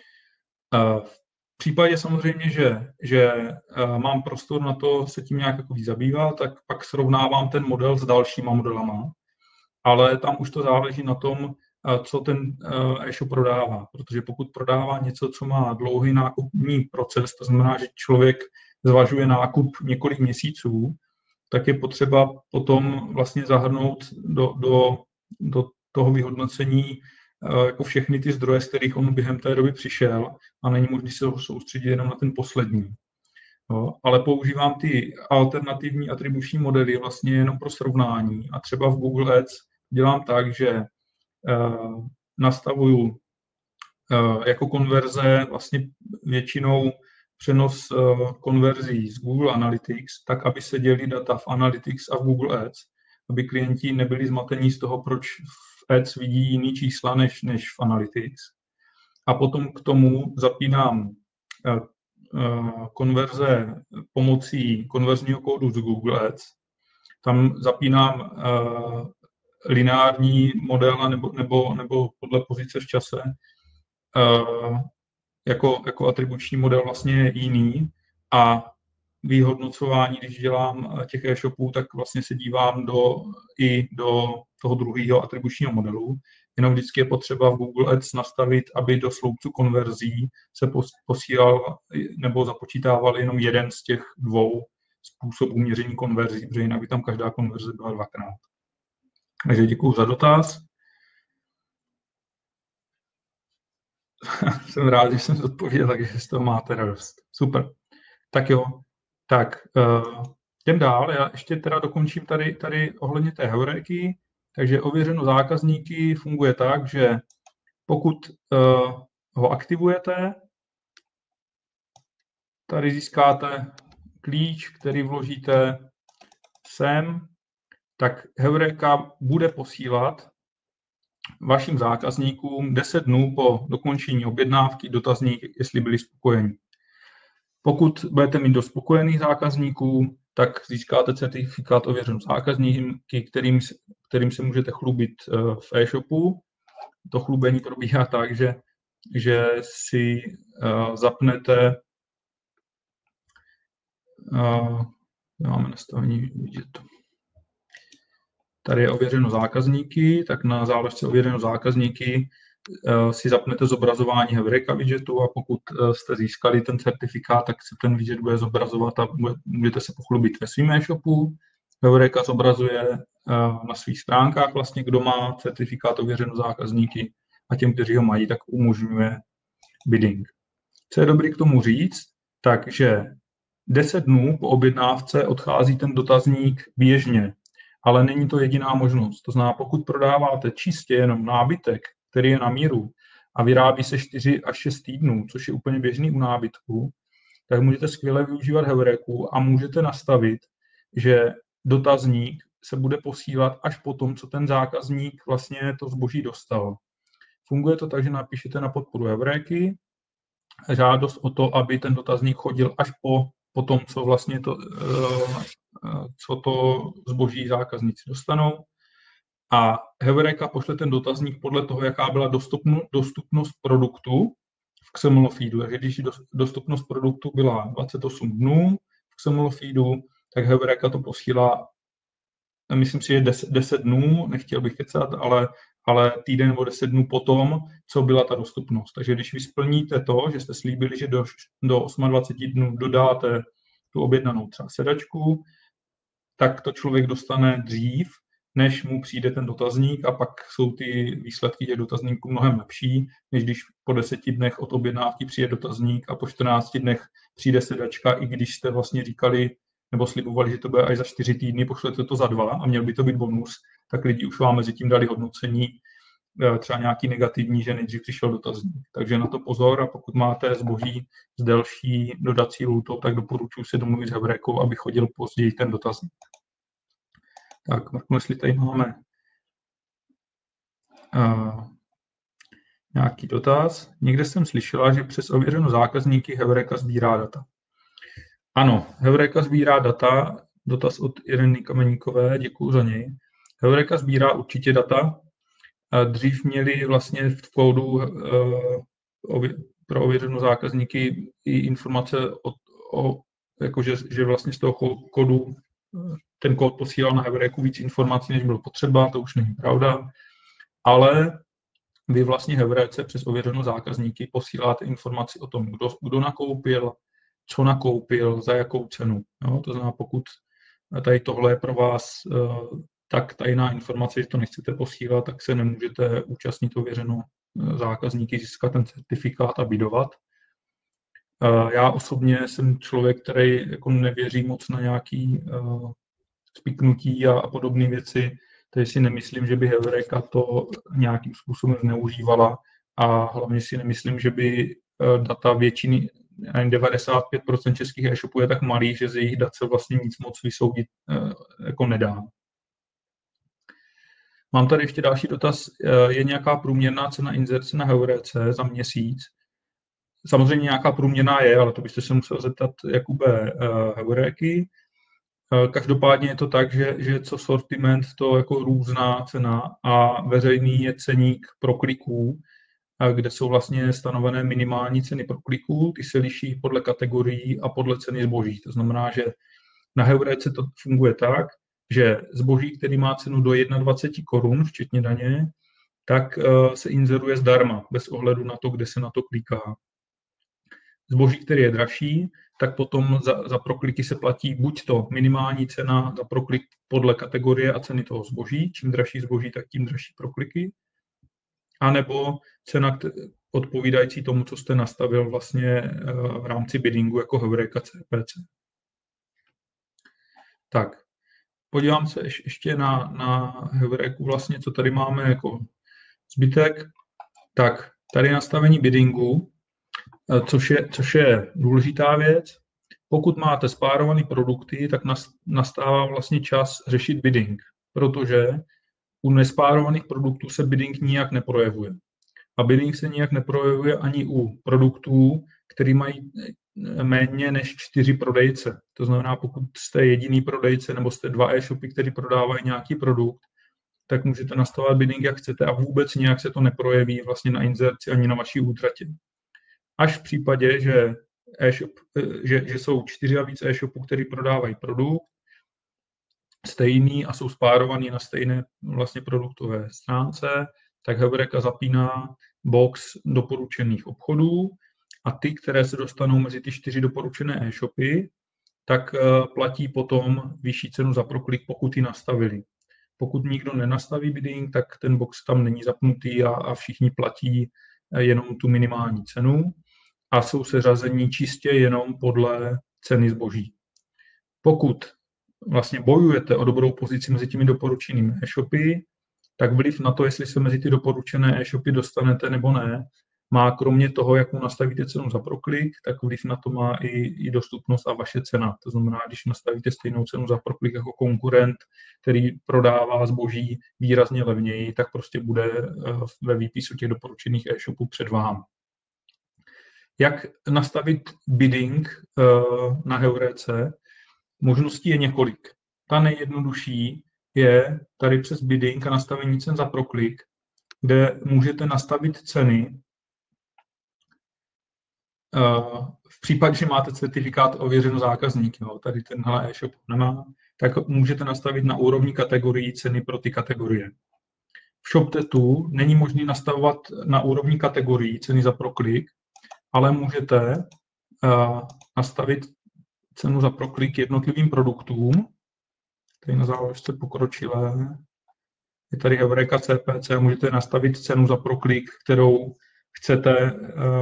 V případě samozřejmě, že mám prostor na to se tím nějak jako zabývat, tak pak srovnávám ten model s dalšíma modelama, ale tam už to záleží na tom, co ten e-shop prodává, protože pokud prodává něco, co má dlouhý nákupní proces, to znamená, že člověk zvažuje nákup několik měsíců, tak je potřeba potom vlastně zahrnout do toho vyhodnocení jako všechny ty zdroje, z kterých on během té doby přišel a není možné se soustředit jenom na ten poslední. No, ale používám ty alternativní atribuční modely vlastně jenom pro srovnání a třeba v Google Ads dělám tak, že nastavuju jako konverze vlastně většinou přenos konverzí z Google Analytics, tak aby se dělí data v Analytics a v Google Ads, aby klienti nebyli zmatení z toho, proč v Ads vidí jiný čísla než v Analytics. A potom k tomu zapínám konverze pomocí konverzního kódu z Google Ads. Tam zapínám lineární model nebo podle pozice v čase jako atribuční model vlastně je jiný a vyhodnocování, když dělám těch e-shopů, tak vlastně se dívám i do toho druhého atribučního modelu. Jenom vždycky je potřeba v Google Ads nastavit, aby do sloupců konverzí se posílal nebo započítával jenom jeden z těch dvou způsobů měření konverzí, protože jinak by tam každá konverze byla dvakrát. Takže děkuji za dotaz. Jsem rád, že jsem odpověděl, takže z toho máte radost. Super. Tak jo. Tak, jdem dál. Já ještě teda dokončím tady ohledně té Heureky. Takže ověřeno zákazníky funguje tak, že pokud ho aktivujete, tady získáte klíč, který vložíte sem, tak Heureka bude posílat vašim zákazníkům 10 dnů po dokončení objednávky dotazník, jestli byli spokojeni. Pokud budete mít dost spokojených zákazníků, tak získáte certifikát ověřený zákazníky, kterým se můžete chlubit v e-shopu. To chlubení probíhá tak, že si zapnete, máme nastavení vidět. tady je ověřeno zákazníky, tak na záložce ověřeno zákazníky si zapnete zobrazování Heureka widgetu a pokud jste získali ten certifikát, tak se ten widget bude zobrazovat a můžete se pochlubit ve svém e-shopu. Heureka zobrazuje na svých stránkách vlastně, kdo má certifikát ověřeno zákazníky a těm, kteří ho mají, tak umožňuje bidding. Co je dobré k tomu říct, takže 10 dnů po objednávce odchází ten dotazník běžně, ale není to jediná možnost. To znamená, pokud prodáváte čistě jenom nábytek, který je na míru a vyrábí se 4 až 6 týdnů, což je úplně běžný u nábytku, tak můžete skvěle využívat Heureku a můžete nastavit, že dotazník se bude posílat až po tom, co ten zákazník vlastně to zboží dostal. Funguje to tak, že napíšete na podporu Heureky žádost o to, aby ten dotazník chodil až po tom, co vlastně co to zboží zákazníci dostanou. A Heureka pošle ten dotazník podle toho, jaká byla dostupnost produktu v XML feedu. Takže když dostupnost produktu byla 28 dnů v XML feedu, tak Heureka to posílá, myslím si, že 10 dnů, nechtěl bych kecat, ale týden nebo 10 dnů potom, co byla ta dostupnost. Takže když vy splníte to, že jste slíbili, že do 28 dnů dodáte tu objednanou třeba sedačku, tak to člověk dostane dřív, než mu přijde ten dotazník a pak jsou ty výsledky těch dotazníků mnohem lepší, než když po 10 dnech od objednávky přijde dotazník a po 14 dnech přijde sedačka, i když jste vlastně říkali nebo slibovali, že to bude až za 4 týdny, pošlete to za 2 a měl by to být bonus, tak lidi už vám mezi tím dali hodnocení třeba nějaký negativní, že nejdřív přišel dotazník. Takže na to pozor a pokud máte zboží s delší dodací lhůtou, tak doporučuji se domluvit s Heurekou, aby chodil později ten dotazník. Tak, Marku, jestli tady máme nějaký dotaz. Někde jsem slyšela, že přes ověřenou zákazníky Heureka sbírá data. Ano, Heureka sbírá data, dotaz od Ireny Kameníkové, děkuji za něj. Heureka sbírá určitě data. Dřív měli vlastně v kódu pro ověřenou zákazníky i informace že vlastně z toho kódu ten kód posílal na Heureku víc informací, než bylo potřeba, to už není pravda, ale vy vlastně Heurece přes ověřenou zákazníky posíláte informaci o tom, kdo nakoupil, co nakoupil, za jakou cenu. Jo? To znamená, pokud tady tohle je pro vás tak tajná informace, že to nechcete posílat, tak se nemůžete účastnit ověřenou zákazníky, získat ten certifikát a bidovat. Já osobně jsem člověk, který jako nevěří moc na nějaký spiknutí a podobné věci, takže si nemyslím, že by Heureka to nějakým způsobem zneužívala a hlavně si nemyslím, že by data většiny, 95% českých e-shopů je tak malý, že z jejich dat se vlastně nic moc vysoudit jako nedá. Mám tady ještě další dotaz. Je nějaká průměrná cena inzerce na Heurece za měsíc? Samozřejmě nějaká průměrná je, ale to byste se musel zeptat Jakube Heureky. Každopádně je to tak, že co sortiment, to jako různá cena a veřejný je ceník pro kliků, kde jsou vlastně stanovené minimální ceny pro kliků, ty se liší podle kategorií a podle ceny zboží. To znamená, že na Heurece to funguje tak, že zboží, který má cenu do 21 korun, včetně daně, tak se inzeruje zdarma, bez ohledu na to, kde se na to kliká. Zboží, který je dražší, tak potom za prokliky se platí buď to minimální cena za proklik podle kategorie a ceny toho zboží, čím dražší zboží, tak tím dražší prokliky, anebo cena odpovídající tomu, co jste nastavil vlastně v rámci biddingu jako Heureka CPC. Tak, podívám se ještě na Heureku vlastně, co tady máme jako zbytek. Tak, tady nastavení biddingu, což je důležitá věc. Pokud máte spárované produkty, tak nastává vlastně čas řešit bidding, protože u nespárovaných produktů se bidding nijak neprojevuje. A bidding se nijak neprojevuje ani u produktů, které mají méně než 4 prodejce. To znamená, pokud jste jediný prodejce nebo jste 2 e-shopy, které prodávají nějaký produkt, tak můžete nastavovat bidding, jak chcete a vůbec nějak se to neprojeví vlastně na inzerci ani na vaší útratě. Až v případě, že jsou 4 a víc e-shopů, který prodávají produkt stejný a jsou spárovaný na stejné vlastně produktové stránce, tak Heureka zapíná box doporučených obchodů a ty, které se dostanou mezi ty 4 doporučené e-shopy, tak platí potom vyšší cenu za proklik, pokud ji nastavili. Pokud nikdo nenastaví bidding, tak ten box tam není zapnutý a všichni platí jenom tu minimální cenu a jsou seřazení čistě jenom podle ceny zboží. Pokud vlastně bojujete o dobrou pozici mezi těmi doporučenými e-shopy, tak vliv na to, jestli se mezi ty doporučené e-shopy dostanete nebo ne, má kromě toho, jak mu nastavíte cenu za proklik, tak vliv na to má i dostupnost a vaše cena. To znamená, když nastavíte stejnou cenu za proklik jako konkurent, který prodává zboží výrazně levněji, tak prostě bude ve výpisu těch doporučených e-shopů před vámi. Jak nastavit bidding na Heurece? Možností je několik. Ta nejjednodušší je tady přes bidding a nastavení cen za proklik, kde můžete nastavit ceny v případě, že máte certifikát ověřen zákazník, tady tenhle e-shop nemá, tak můžete nastavit na úrovni kategorií ceny pro ty kategorie. V ShopTetu není možné nastavovat na úrovni kategorií ceny za proklik, ale můžete nastavit cenu za proklik jednotlivým produktům. Tady na záložce pokročilé. Je tady Heureka CPC a můžete nastavit cenu za proklik, kterou chcete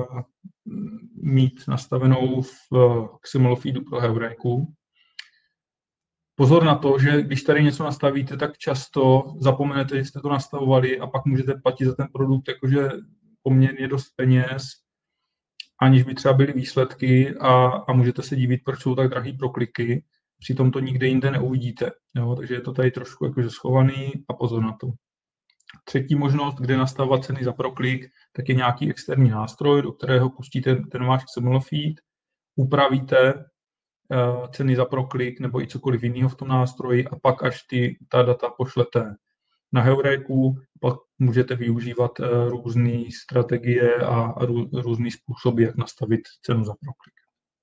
mít nastavenou v XML feedu pro Heureku. Pozor na to, že když tady něco nastavíte, tak často zapomenete, že jste to nastavovali a pak můžete platit za ten produkt jakože poměrně dost peněz, aniž by třeba byly výsledky a můžete se divit, proč jsou tak drahý prokliky. Přitom to nikde jinde neuvidíte. Jo? Takže je to tady trošku jakože schovaný a pozor na to. Třetí možnost, kde nastavovat ceny za proklik, tak je nějaký externí nástroj, do kterého pustíte ten váš XML feed, upravíte ceny za proklik nebo i cokoliv jiného v tom nástroji a pak až ta data pošlete na Heureku, pak můžete využívat různé strategie a různé způsoby, jak nastavit cenu za proklik.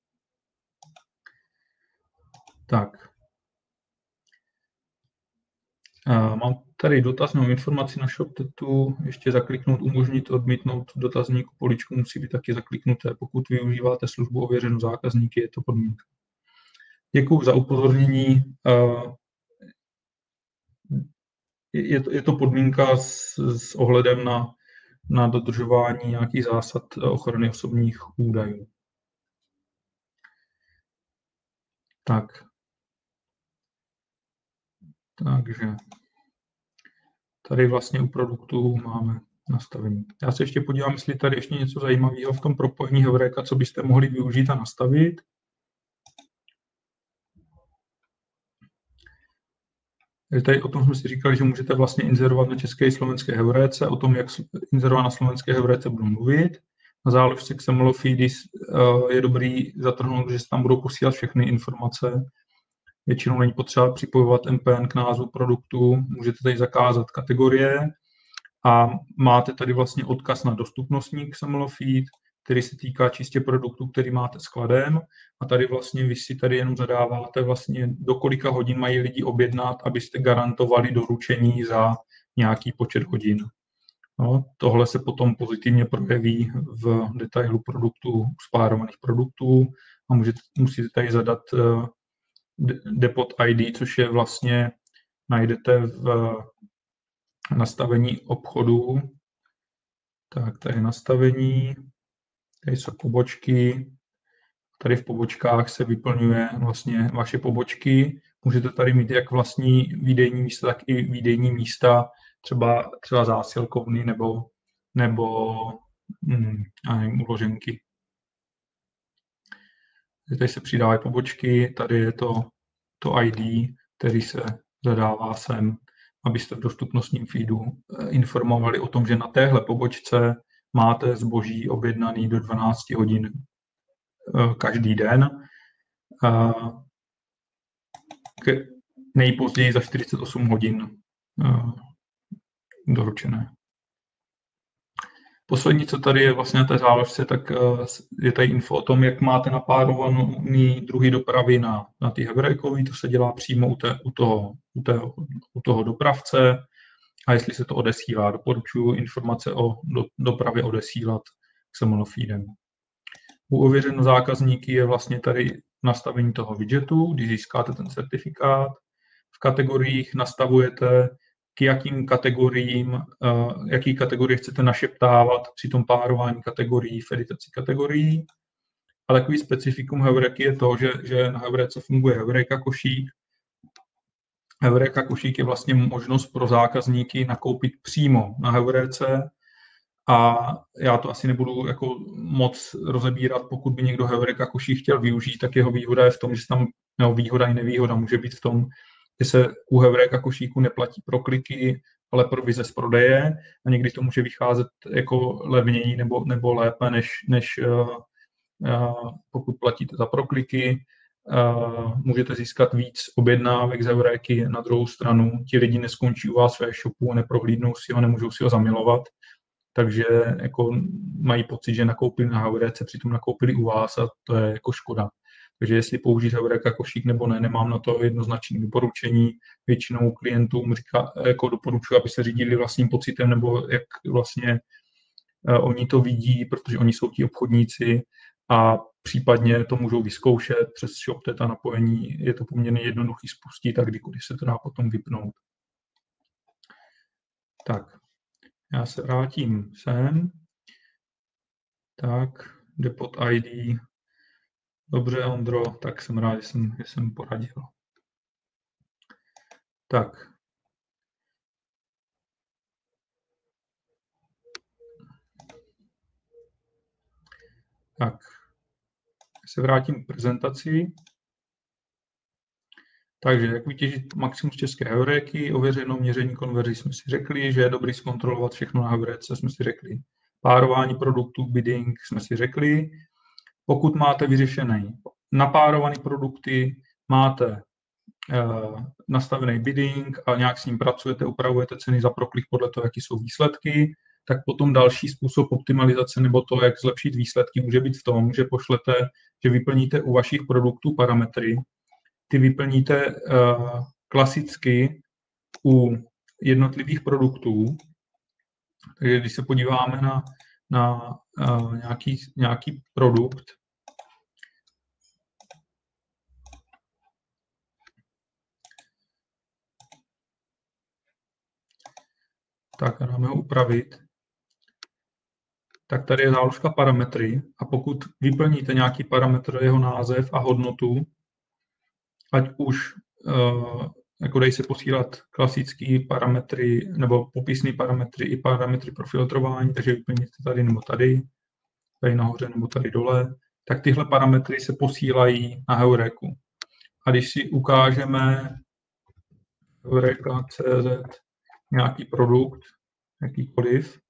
Tak. Mám tady dotaz nebo informaci na ShopTetu, ještě zakliknout, umožnit, odmítnout dotazník, poličku musí být taky zakliknuté. Pokud využíváte službu ověřenou zákazníky, je to podmínka. Děkuji za upozornění. Je to podmínka s ohledem na dodržování nějakých zásad ochrany osobních údajů. Tak. Takže tady vlastně u produktů máme nastavení. Já se ještě podívám, jestli tady ještě něco zajímavého v tom propojení Heureka, co byste mohli využít a nastavit. Tady o tom jsme si říkali, že můžete vlastně inzerovat na české i slovenské Heurece. O tom, jak inzerovat na slovenské Heurece, budu mluvit. Na záložce XML feedy je dobrý zatrhnout, že se tam budou posílat všechny informace. Většinou není potřeba připojovat MPN k názvu produktu. Můžete tady zakázat kategorie a máte tady vlastně odkaz na dostupnostní XML feed, který se týká čistě produktu, který máte skladem. A tady vlastně vy si tady jenom zadáváte vlastně, do kolika hodin mají lidi objednat, abyste garantovali doručení za nějaký počet hodin. No, tohle se potom pozitivně projeví v detailu produktů, spárovaných produktů a musíte tady zadat depot ID, což je vlastně, najdete v nastavení obchodu. Tak, tady nastavení, tady jsou pobočky, tady v pobočkách se vyplňuje vlastně vaše pobočky. Můžete tady mít jak vlastní výdejní místa, tak i výdejní místa, třeba zásilkovny nebo uloženky. Tady se přidávají pobočky, tady je to ID, který se zadává sem, abyste v dostupnostním feedu informovali o tom, že na téhle pobočce máte zboží objednaný do 12 hodin každý den, nejpozději za 48 hodin doručené. Poslední, co tady je vlastně na té záložce, tak je tady info o tom, jak máte napárovaný druhy dopravy na ty heverejkový. To se dělá přímo u toho dopravce. A jestli se to odesílá, doporučuji informace o dopravě odesílat XML feedem. U ověřeno zákazníky je vlastně tady nastavení toho widgetu, když získáte ten certifikát. V kategoriích nastavujete, k jakým kategoriím, jaký kategorie chcete našeptávat při tom párování kategorií, v editaci kategorií. A takový specifikum Heureky je to, že na Heurece funguje Heureka košík. Heureka košík je vlastně možnost pro zákazníky nakoupit přímo na Heurece. A já to asi nebudu jako moc rozebírat, pokud by někdo Heureka košík chtěl využít, tak jeho výhoda je v tom, že tam, no, výhoda i nevýhoda může být v tom, že se u Heureka košíku neplatí pro kliky, ale provize z prodeje a někdy to může vycházet jako levněji nebo lépe, než pokud platíte za prokliky. Můžete získat víc objednávek z Heureky, na druhou stranu ti lidi neskončí u vás ve e-shopu, neprohlídnou si ho, nemůžou si ho zamilovat, takže jako mají pocit, že nakoupili na Heurece, přitom nakoupili u vás a to je jako škoda. Takže jestli použít Heureka košík nebo ne, nemám na to jednoznačné doporučení. Většinou klientům jako doporučuji, aby se řídili vlastním pocitem, nebo jak vlastně oni to vidí, protože oni jsou ti obchodníci a případně to můžou vyzkoušet přes ShopTeta napojení. Je to poměrně jednoduchý spustit a kdykoliv se to dá potom vypnout. Tak, já se vrátím sem. Tak, depot ID. Dobře, Ondro, tak jsem rád, že jsem poradil. Tak. Tak. Se vrátím k prezentaci. Takže, jak vytěžit maximum z české Heureky, ověřenou měření konverzí jsme si řekli, že je dobrý zkontrolovat všechno na Heurece, jsme si řekli. Párování produktů, bidding jsme si řekli. Pokud máte vyřešený napárovaný produkty, máte nastavený bidding a nějak s ním pracujete, upravujete ceny za proklik podle toho, jaký jsou výsledky, tak potom další způsob optimalizace nebo to, jak zlepšit výsledky, může být v tom, že že vyplníte u vašich produktů parametry, ty vyplníte klasicky u jednotlivých produktů. Takže když se podíváme na nějaký produkt, tak dáme ho upravit, tak tady je záložka parametry a pokud vyplníte nějaký parametr, jeho název a hodnotu, ať už jako dají se posílat klasické parametry nebo popisné parametry i parametry pro filtrování, takže vyplníte tady nebo tady nahoře nebo tady dole, tak tyhle parametry se posílají na Heureku. A když si ukážeme Heureka.cz nějaký produkt, jakýkoliv,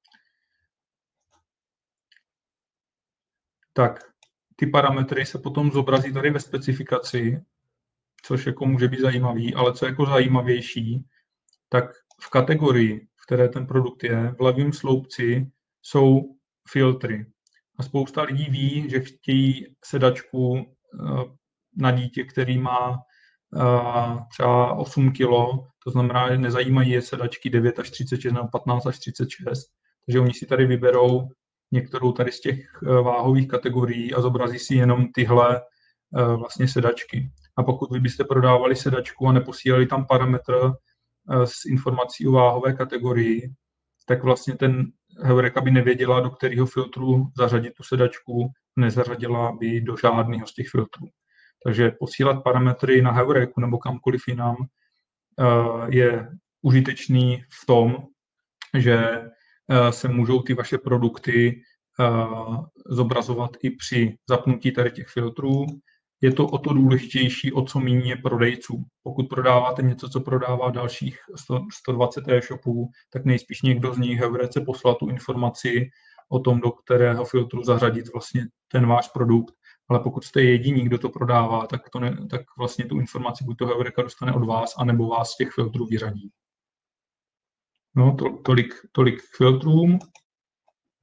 tak ty parametry se potom zobrazí tady ve specifikaci, což jako může být zajímavý, ale co je jako zajímavější, tak v kategorii, v které ten produkt je, v levém sloupci jsou filtry. A spousta lidí ví, že chtějí sedačku na dítě, který má třeba 8 kg, to znamená, že nezajímají je sedačky 9 až 36 nebo 15 až 36, takže oni si tady vyberou některou tady z těch váhových kategorií a zobrazí si jenom tyhle vlastně sedačky. A pokud vy byste prodávali sedačku a neposílali tam parametr s informací o váhové kategorii, tak vlastně ten Heureka by nevěděla, do kterého filtru zařadit tu sedačku, nezařadila by do žádného z těch filtrů. Takže posílat parametry na Heureku nebo kamkoliv jinam je užitečný v tom, že se můžou ty vaše produkty zobrazovat i při zapnutí tady těch filtrů. Je to o to důležitější, o co míně prodejců. Pokud prodáváte něco, co prodává dalších 120 e-shopů, tak nejspíš někdo z nich Heurece poslal tu informaci o tom, do kterého filtru zařadit vlastně ten váš produkt. Ale pokud jste jediný, kdo to prodává, tak vlastně tu informaci buď to Heureka dostane od vás, anebo vás z těch filtrů vyřadí. No, tolik k filtrům.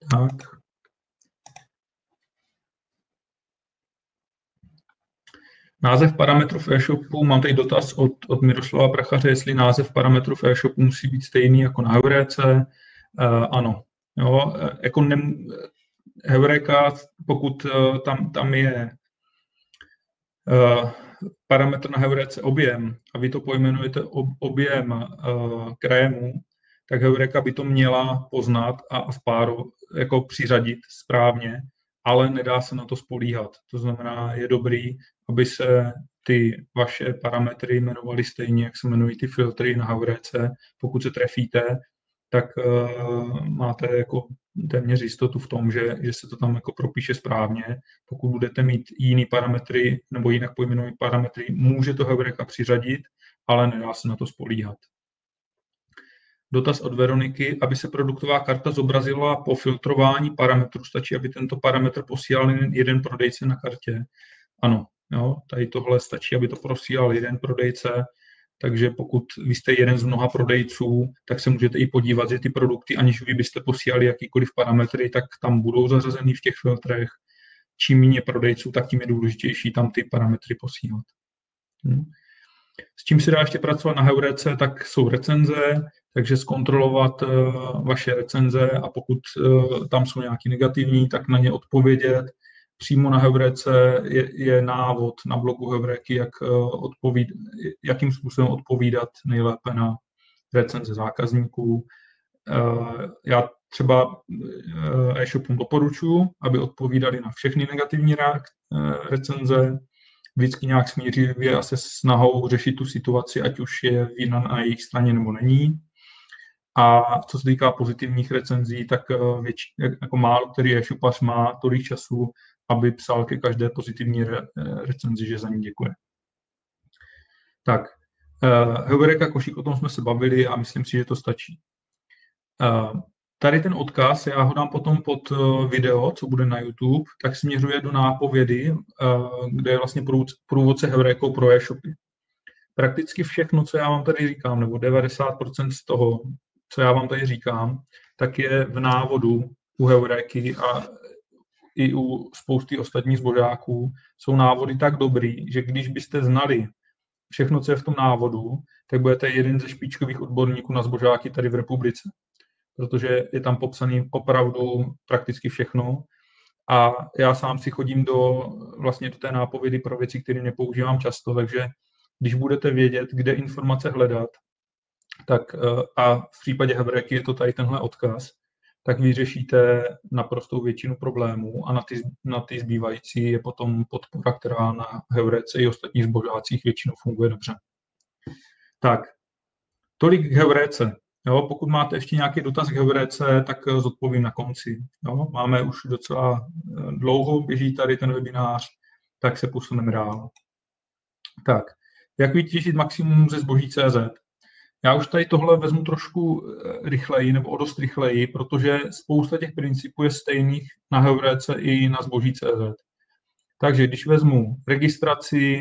Tak. Název parametru v e-shopu, mám tady dotaz od Miroslava Prachaře, jestli název parametru v e-shopu musí být stejný jako na Heuréce. Ano. Jo, jako Heureka, pokud tam je parametr na Heuréce objem a vy to pojmenujete objem krému, tak Heureka by to měla poznat a v páru jako přiřadit správně, ale nedá se na to spolíhat. To znamená, je dobrý, aby se ty vaše parametry jmenovaly stejně, jak se jmenují ty filtry na Heuréce. Pokud se trefíte, tak máte jako téměř jistotu v tom, že se to tam jako propíše správně. Pokud budete mít jiný parametry nebo jinak pojmenované parametry, může to Heureka přiřadit, ale nedá se na to spolíhat. Dotaz od Veroniky, aby se produktová karta zobrazila po filtrování parametrů, stačí, aby tento parametr posílal jeden prodejce na kartě. Ano, jo, tady tohle stačí, aby to posílal jeden prodejce, takže pokud vy jste jeden z mnoha prodejců, tak se můžete i podívat, že ty produkty, aniž vy byste posílali jakýkoliv parametry, tak tam budou zařazeny v těch filtrech. Čím méně prodejců, tak tím je důležitější tam ty parametry posílat. S čím se dá ještě pracovat na Heurece, tak jsou recenze, takže zkontrolovat vaše recenze a pokud tam jsou nějaký negativní, tak na ně odpovědět. Přímo na Heurece je návod na blogu Heureky, jakým způsobem odpovídat nejlépe na recenze zákazníků. Já třeba e-shopům doporučuji, aby odpovídali na všechny negativní recenze, vždycky nějak smířivě a se snahou řešit tu situaci, ať už je vina na jejich straně nebo není. A co se týká pozitivních recenzí, tak jako málo který e-shopař má tolik času, aby psal ke každé pozitivní recenzi, že za ní děkuje. Tak, Heureka košík, o tom jsme se bavili a myslím si, že to stačí. Tady ten odkaz, já ho dám potom pod video, co bude na YouTube, tak směřuje do nápovědy, kde je vlastně průvodce Heurekou pro e-shopy. Prakticky všechno, co já vám tady říkám, nebo 90% z toho, co já vám tady říkám, tak je v návodu u Heureky a i u spousty ostatních zbožáků. Jsou návody tak dobrý, že když byste znali všechno, co je v tom návodu, tak budete jeden ze špičkových odborníků na zbožáky tady v republice. Protože je tam popsaný opravdu prakticky všechno. A já sám si chodím do té nápovědy pro věci, které nepoužívám často, takže když budete vědět, kde informace hledat, tak a v případě Heureky je to tady tenhle odkaz, tak vyřešíte naprostou většinu problémů a na ty zbývající je potom podpora, která na Heurece i ostatních zbožácích většinou funguje dobře. Tak, tolik k Heurece. Jo, pokud máte ještě nějaký dotaz k Heurece, tak zodpovím na konci. Jo, máme už docela dlouho, běží tady ten webinář, tak se posuneme dál. Tak, jak vytěžit maximum ze zboží.cz? Já už tady tohle vezmu trošku rychleji nebo o dost rychleji, protože spousta těch principů je stejných na Heurece i na zboží.cz. Takže když vezmu registraci,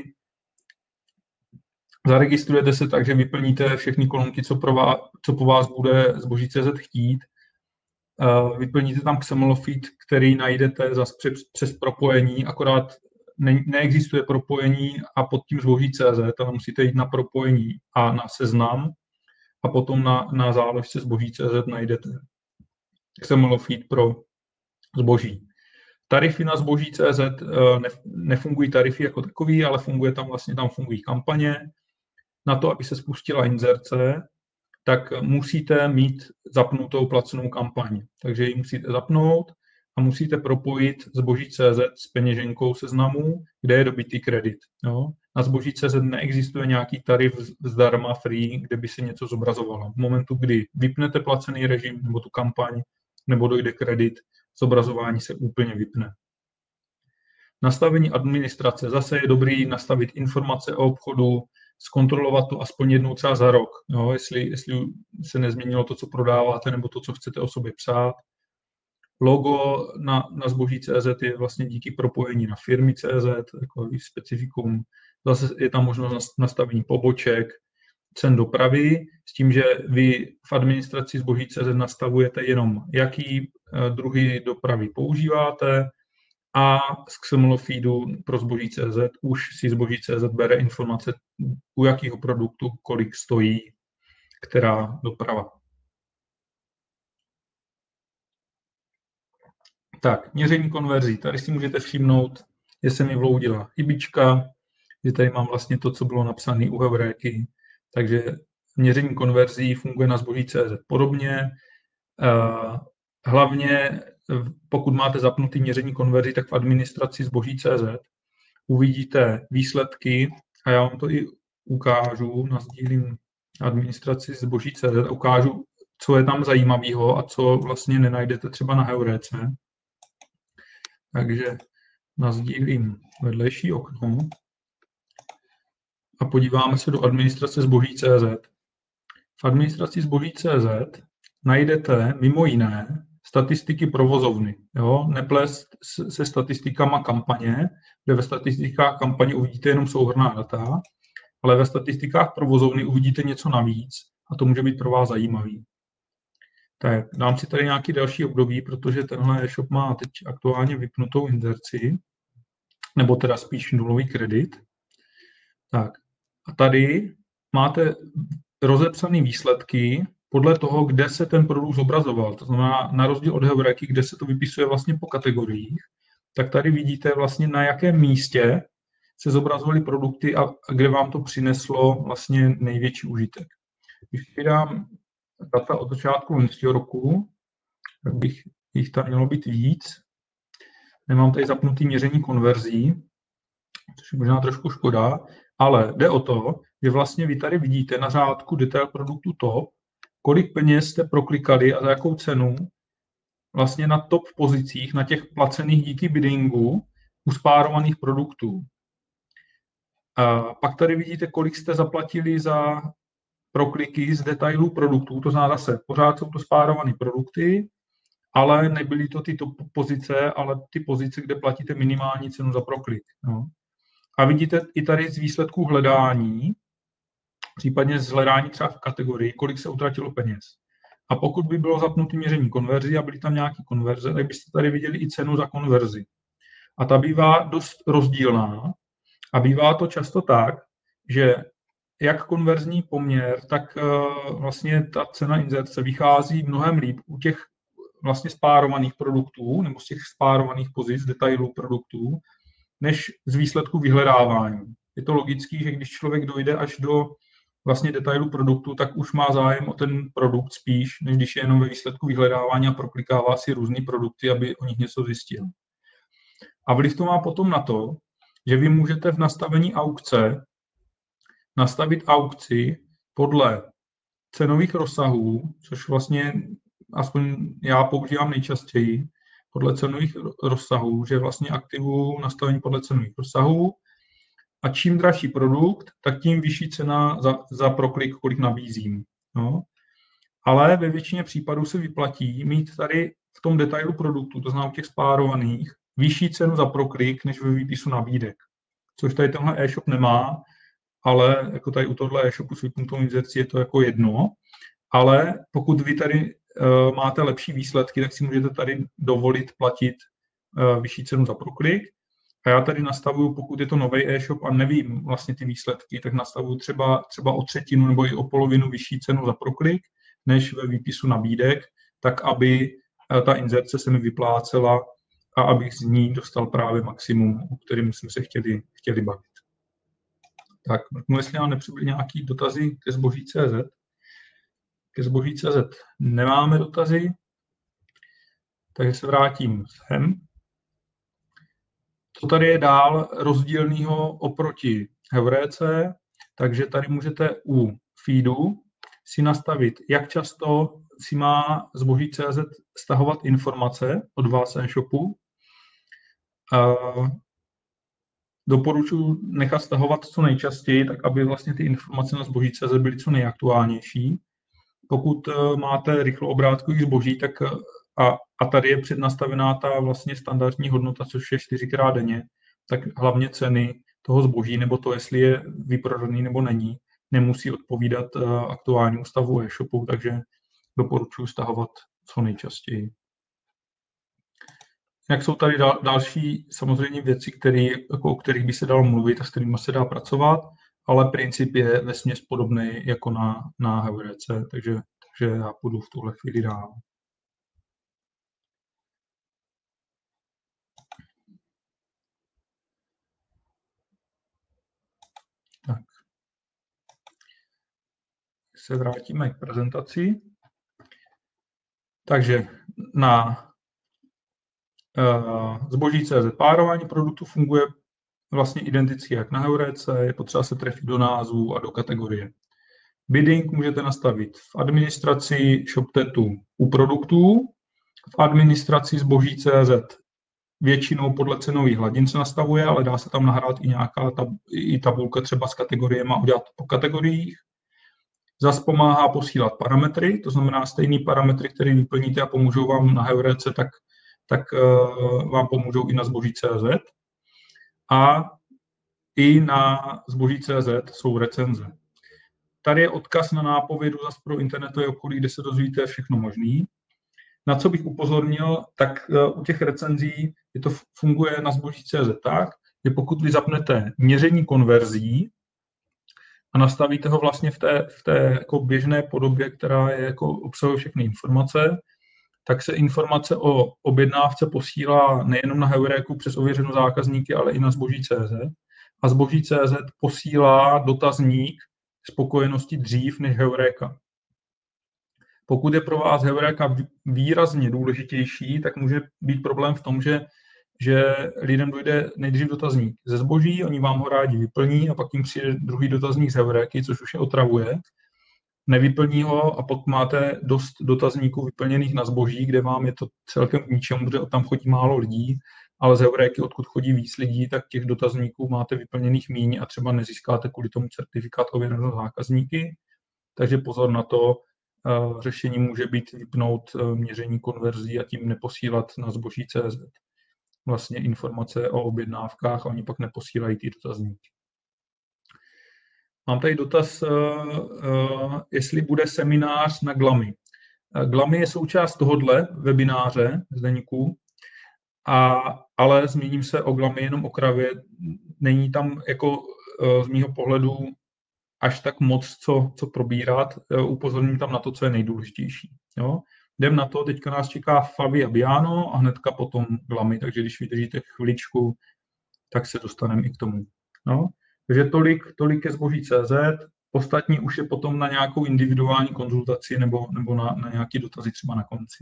zaregistrujete se tak, že vyplníte všechny kolonky, co po vás bude zboží.cz chtít. Vyplníte tam XML feed, který najdete zase přes propojení, akorát neexistuje propojení a pod tím zboží.cz, ale musíte jít na propojení a na seznam a potom na záložce zboží.cz najdete XML feed pro zboží. Tarify na zboží.cz nefungují tarify jako takový, ale tam fungují kampaně. Na to, aby se spustila inzerce, tak musíte mít zapnutou placenou kampaň. Takže ji musíte zapnout a musíte propojit zboží.cz s peněženkou seznamu, kde je dobitý kredit. Jo? Na zboží.cz neexistuje nějaký tarif zdarma free, kde by se něco zobrazovalo. V momentu, kdy vypnete placený režim nebo tu kampaň, nebo dojde kredit, zobrazování se úplně vypne. Nastavení administrace. Zase je dobrý nastavit informace o obchodu, zkontrolovat to aspoň jednou třeba za rok, jo, jestli se nezměnilo to, co prodáváte, nebo to, co chcete o sobě psát. Logo na zboží.cz je vlastně díky propojení na firmy.cz, takový specifikum. Zase je tam možnost nastavení poboček, cen dopravy, s tím, že vy v administraci zboží.cz nastavujete jenom, jaký druhy dopravy používáte, a z XML feedu pro zboží.cz už si zboží.cz bere informace, u jakého produktu kolik stojí která doprava. Tak, měření konverzí. Tady si můžete všimnout, že se mi vloudila chybička, že tady mám vlastně to, co bylo napsané u Heuréky. Takže měření konverzí funguje na zboží.cz podobně. Hlavně, pokud máte zapnutý měření konverzí, tak v administraci zboží.cz uvidíte výsledky a já vám to i ukážu, nasdílím administraci zboží.cz a ukážu, co je tam zajímavého a co vlastně nenajdete třeba na Heuréce. Takže nasdílím vedlejší okno a podíváme se do administrace zboží.cz. V administraci zboží.cz najdete mimo jiné statistiky provozovny. Jo? Neplést se statistikama kampaně, kde ve statistikách kampaně uvidíte jenom souhrnná data, ale ve statistikách provozovny uvidíte něco navíc a to může být pro vás zajímavý. Tak, dám si tady nějaký další období, protože tenhle e-shop má teď aktuálně vypnutou inzerci, nebo teda spíš nulový kredit. Tak, a tady máte rozepsané výsledky podle toho, kde se ten produkt zobrazoval. To znamená, na rozdíl od Heuréky, kde se to vypisuje vlastně po kategoriích, tak tady vidíte vlastně, na jakém místě se zobrazovaly produkty a kde vám to přineslo vlastně největší užitek. Když vydám data od začátku loňského roku, tak bych jich tam mělo být víc. Nemám tady zapnutý měření konverzí, což je možná trošku škoda, ale jde o to, že vlastně vy tady vidíte na řádku detail produktu top, kolik peněz jste proklikali a za jakou cenu vlastně na top pozicích, na těch placených díky biddingu u spárovaných produktů. A pak tady vidíte, kolik jste zaplatili za prokliky z detailů produktů, to znamená zase, pořád jsou to spárované produkty, ale nebyly to ty top pozice, ale ty pozice, kde platíte minimální cenu za proklik. No. A vidíte i tady z výsledků hledání, případně z hledání třeba v kategorii, kolik se utratilo peněz. A pokud by bylo zapnuté měření konverzí a byly tam nějaké konverze, tak byste tady viděli i cenu za konverzi. A ta bývá dost rozdílná a bývá to často tak, že jak konverzní poměr, tak vlastně ta cena inzerce vychází mnohem líp u těch vlastně spárovaných produktů nebo z těch spárovaných pozic, detailů produktů, než z výsledku vyhledávání. Je to logický, že když člověk dojde až do vlastně detailu produktu, tak už má zájem o ten produkt spíš, než když je jenom ve výsledku vyhledávání a proklikává si různý produkty, aby o nich něco zjistil. A vliv to má potom na to, že vy můžete v nastavení aukce nastavit aukci podle cenových rozsahů, což vlastně aspoň já používám nejčastěji, podle cenových rozsahů, že vlastně aktivuju nastavení podle cenových rozsahů a čím dražší produkt, tak tím vyšší cena za proklik, kolik nabízím. No. Ale ve většině případů se vyplatí mít tady v tom detailu produktu, to znamená u těch spárovaných, vyšší cenu za proklik, než ve výpisu nabídek. Což tady tenhle e-shop nemá, ale jako tady u tohle e-shopu s vypnutou inzercí je to jako jedno. Ale pokud vy tady máte lepší výsledky, tak si můžete tady dovolit platit vyšší cenu za proklik. A já tady nastavuju, pokud je to nový e-shop a nevím vlastně ty výsledky, tak nastavuju třeba o třetinu nebo i o polovinu vyšší cenu za proklik, než ve výpisu nabídek, tak aby ta inzerce se mi vyplácela a abych z ní dostal právě maximum, o kterém jsme se chtěli bavit. Tak, jestli nám nepřibyly nějaké dotazy ke zboží.cz. Ke zboží.cz nemáme dotazy, takže se vrátím sem. Co tady je dál rozdílného oproti Heuréce, takže tady můžete u feedu si nastavit, jak často si má zboží.cz stahovat informace od vás e-shopu. Doporučuji nechat stahovat co nejčastěji, tak aby vlastně ty informace na zboží.cz byly co nejaktuálnější. Pokud máte rychloobrátkový zboží, tak a tady je přednastavená ta vlastně standardní hodnota, což je 4x denně, tak hlavně ceny toho zboží, nebo to, jestli je vyprodaný nebo není, nemusí odpovídat aktuálnímu stavu e-shopu, takže doporučuji stahovat co nejčastěji. Jak jsou tady další samozřejmě věci, o kterých by se dalo mluvit a s kterými se dá pracovat, ale princip je vesměs podobný jako na Heurece, takže já půjdu v tuhle chvíli dál. Tak. Se vrátíme k prezentaci. Takže na zboží.cz párování produktu funguje vlastně identicky jak na Heurece, je potřeba se trefit do názvu a do kategorie. Bidding můžete nastavit v administraci ShopTetu u produktů, v administraci zboží.cz většinou podle cenových hladin se nastavuje, ale dá se tam nahrát i nějaká tabulka třeba s kategoriemi a udělat po kategoriích. Zas pomáhá posílat parametry, to znamená stejný parametry, které vyplníte a pomůžou vám na Heurece, tak vám pomůžou i na zboží.cz. A i na zboží.cz jsou recenze. Tady je odkaz na nápovědu zase pro internetové okolí, kde se dozvíte všechno možné. Na co bych upozornil, tak u těch recenzí to funguje na zboží.cz tak, že pokud vy zapnete měření konverzí a nastavíte ho vlastně v té jako běžné podobě, která je jako obsahuje všechny informace, tak se informace o objednávce posílá nejenom na Heuréku přes ověřenou zákazníky, ale i na zboží.cz. A zboží.cz posílá dotazník spokojenosti dřív než Heuréka. Pokud je pro vás Heuréka výrazně důležitější, tak může být problém v tom, že lidem dojde nejdřív dotazník ze zboží, oni vám ho rádi vyplní a pak jim přijde druhý dotazník z Heuréky, což už je otravuje. Nevyplní ho a pak máte dost dotazníků vyplněných na zboží, kde vám je to celkem k ničemu, protože tam chodí málo lidí, ale z Heuréky, odkud chodí víc lidí, tak těch dotazníků máte vyplněných míň a třeba nezískáte kvůli tomu certifikát ověřeného zákazníky. Takže pozor na to, řešení může být vypnout měření konverzí a tím neposílat na zboží.cz vlastně informace o objednávkách a oni pak neposílají ty dotazníky. Mám tady dotaz, jestli bude seminář na Glamy. Glamy je součást tohohle webináře z deníku, ale zmíním se o Glamy jenom okrajově. Není tam jako z mýho pohledu až tak moc, co probírat. Upozorním tam na to, co je nejdůležitější. Jo? Jdem na to, teďka nás čeká Favi a Biano a hnedka potom Glamy, takže když vydržíte chviličku, tak se dostaneme i k tomu. No? Takže tolik je zboží.cz, ostatní už je potom na nějakou individuální konzultaci nebo na nějaký dotazy třeba na konci.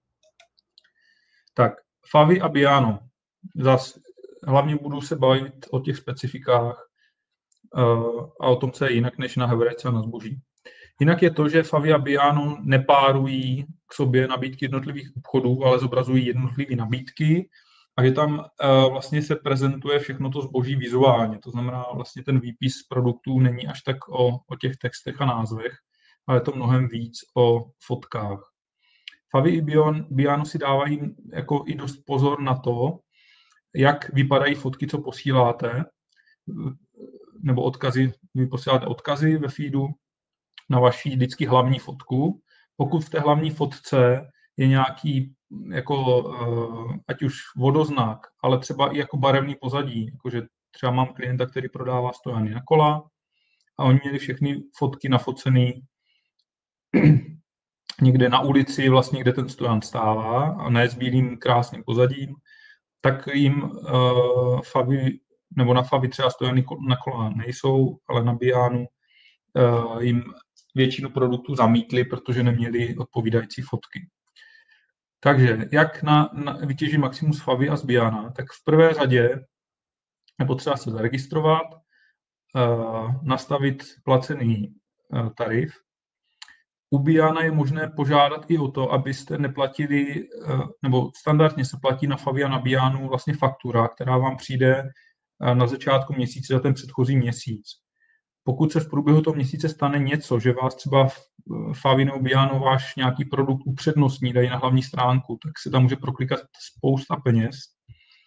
Tak, Favi a Biano. Zas hlavně budu se bavit o těch specifikách a o tom, co je jinak než na Heurece a na zboží. Jinak je to, že Favi a Biano nepárují k sobě nabídky jednotlivých obchodů, ale zobrazují jednotlivé nabídky a že tam vlastně se prezentuje všechno to zboží vizuálně. To znamená, vlastně ten výpis produktů není až tak o těch textech a názvech, ale je to mnohem víc o fotkách. Favi i Biano si dávají jako i dost pozor na to, jak vypadají fotky, co posíláte, nebo odkazy, vy posíláte odkazy ve feedu na vaši vždycky hlavní fotku. Pokud v té hlavní fotce je nějaký jako, ať už vodoznak, ale třeba i jako barevný pozadí, jakože třeba mám klienta, který prodává stojany na kola a oni měli všechny fotky nafocený někde na ulici, vlastně, kde ten stojan stává a ne s bílým krásným pozadím, tak jim Favi, nebo na Favi třeba stojany na kola nejsou, ale na Bianu jim většinu produktů zamítli, protože neměli odpovídající fotky. Takže jak vytěžit maximum z Favi a z Biana, tak v prvé řadě je potřeba se zaregistrovat, nastavit placený tarif. U Biana je možné požádat i o to, abyste neplatili, nebo standardně se platí na Favi a na Bianu vlastně faktura, která vám přijde na začátku měsíce za ten předchozí měsíc. Pokud se v průběhu toho měsíce stane něco, že vás třeba v Favi nebo Biano váš nějaký produkt upřednostní, dají na hlavní stránku, tak se tam může proklikat spousta peněz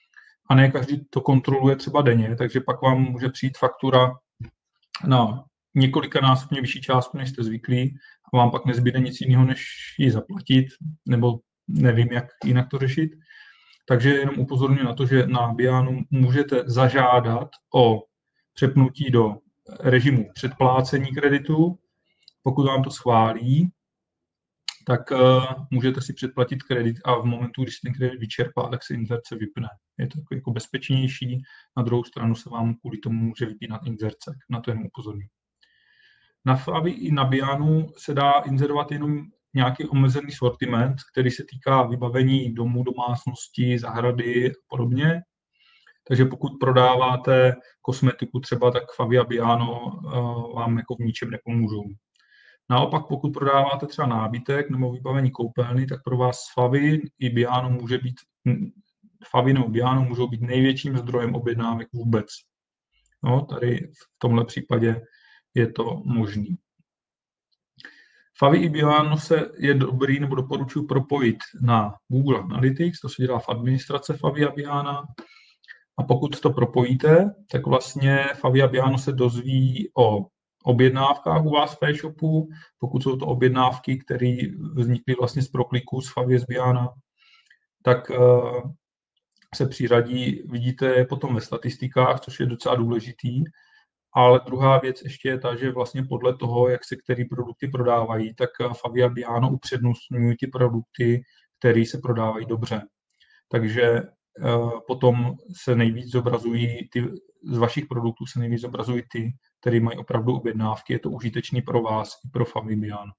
a ne každý to kontroluje třeba denně, takže pak vám může přijít faktura na několikanásobně vyšší částku, než jste zvyklí, a vám pak nezbyde nic jiného, než ji zaplatit, nebo nevím, jak jinak to řešit. Takže jenom upozorňuji na to, že na Bianu můžete zažádat o přepnutí do režimu předplácení kreditu. Pokud vám to schválí, tak můžete si předplatit kredit a v momentu, když ten kredit vyčerpá, tak se inzerce vypne. Je to jako bezpečnější, na druhou stranu se vám kvůli tomu může vypínat inzerce. Na to jenom upozorňuji. Na Favi i na Bianu se dá inzerovat jenom nějaký omezený sortiment, který se týká vybavení domů, domácnosti, zahrady a podobně. Takže pokud prodáváte kosmetiku třeba, tak Favi a Biano vám jako v ničem nepomůžou. Naopak, pokud prodáváte třeba nábytek nebo vybavení koupelny, tak pro vás Favi nebo Biano můžou být největším zdrojem objednávek vůbec. No, tady v tomhle případě je to možný. Favi i Biano je dobrý nebo doporučuji propojit na Google Analytics, to se dělá v administrace Favi a Biana. A pokud to propojíte, tak vlastně Favi a Biano se dozví o objednávkách u vás v e-shopu, pokud jsou to objednávky, které vznikly vlastně z prokliků z Favi z Biana, tak se přiřadí, vidíte je potom ve statistikách, což je docela důležitý. Ale druhá věc ještě je ta, že vlastně podle toho, jak se který produkty prodávají, tak Favi a Biano upřednostňují ty produkty, které se prodávají dobře. Takže potom se nejvíc zobrazují z vašich produktů se nejvíc zobrazují ty, které mají opravdu objednávky. Je to užitečný pro vás i pro Favi Biano.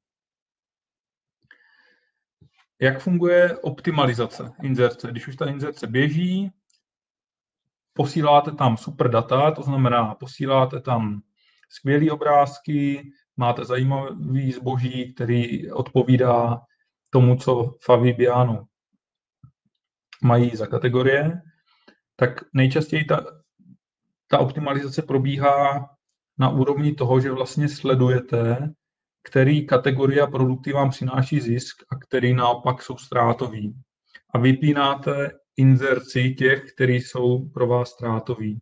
Jak funguje optimalizace inzerce? Když už ta inzerce běží, posíláte tam super data, to znamená, posíláte tam skvělé obrázky, máte zajímavý zboží, který odpovídá tomu, co Favi Biano mají za kategorie, tak nejčastěji ta optimalizace probíhá na úrovni toho, že vlastně sledujete, který kategorie a produkty vám přináší zisk a který naopak jsou ztrátový. A vypínáte inzerci těch, který jsou pro vás ztrátový.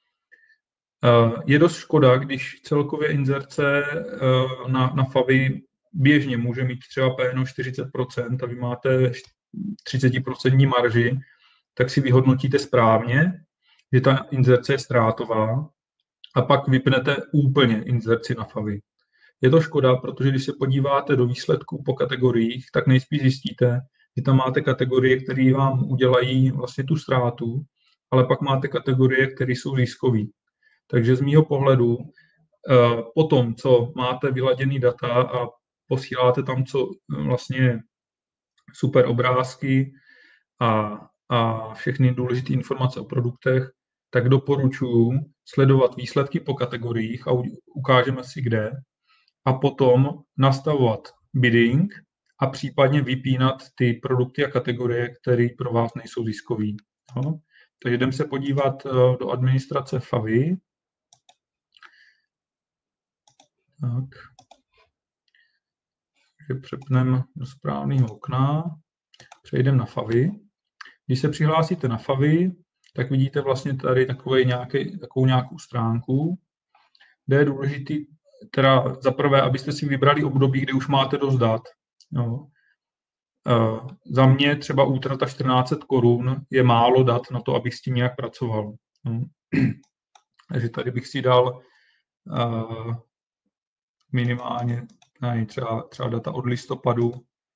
Je dost škoda, když celkově inzerce na Favi běžně může mít třeba PNO 40% a vy máte 30% marži, tak si vyhodnotíte správně, že ta inzerce je ztrátová a pak vypnete úplně inzerci na Favi. Je to škoda, protože když se podíváte do výsledků po kategoriích, tak nejspíš zjistíte, že tam máte kategorie, které vám udělají vlastně tu ztrátu, ale pak máte kategorie, které jsou ziskové. Takže z mýho pohledu, po tom, co máte vyladěný data a posíláte tam vlastně super obrázky a všechny důležité informace o produktech, tak doporučuji sledovat výsledky po kategoriích a ukážeme si kde. A potom nastavovat bidding a případně vypínat ty produkty a kategorie, které pro vás nejsou ziskový. No. Takže jdeme se podívat do administrace Favi. Tak. Takže přepneme do správného okna. Přejdeme na Favi. Když se přihlásíte na Favi, tak vidíte vlastně tady takovou nějakou stránku, kde je důležitý teda za prvé, abyste si vybrali období, kde už máte dost dat. No. Za mě třeba útrata 1400 korun je málo dat na to, abych s tím nějak pracoval. No. Takže tady bych si dal minimálně třeba data od listopadu.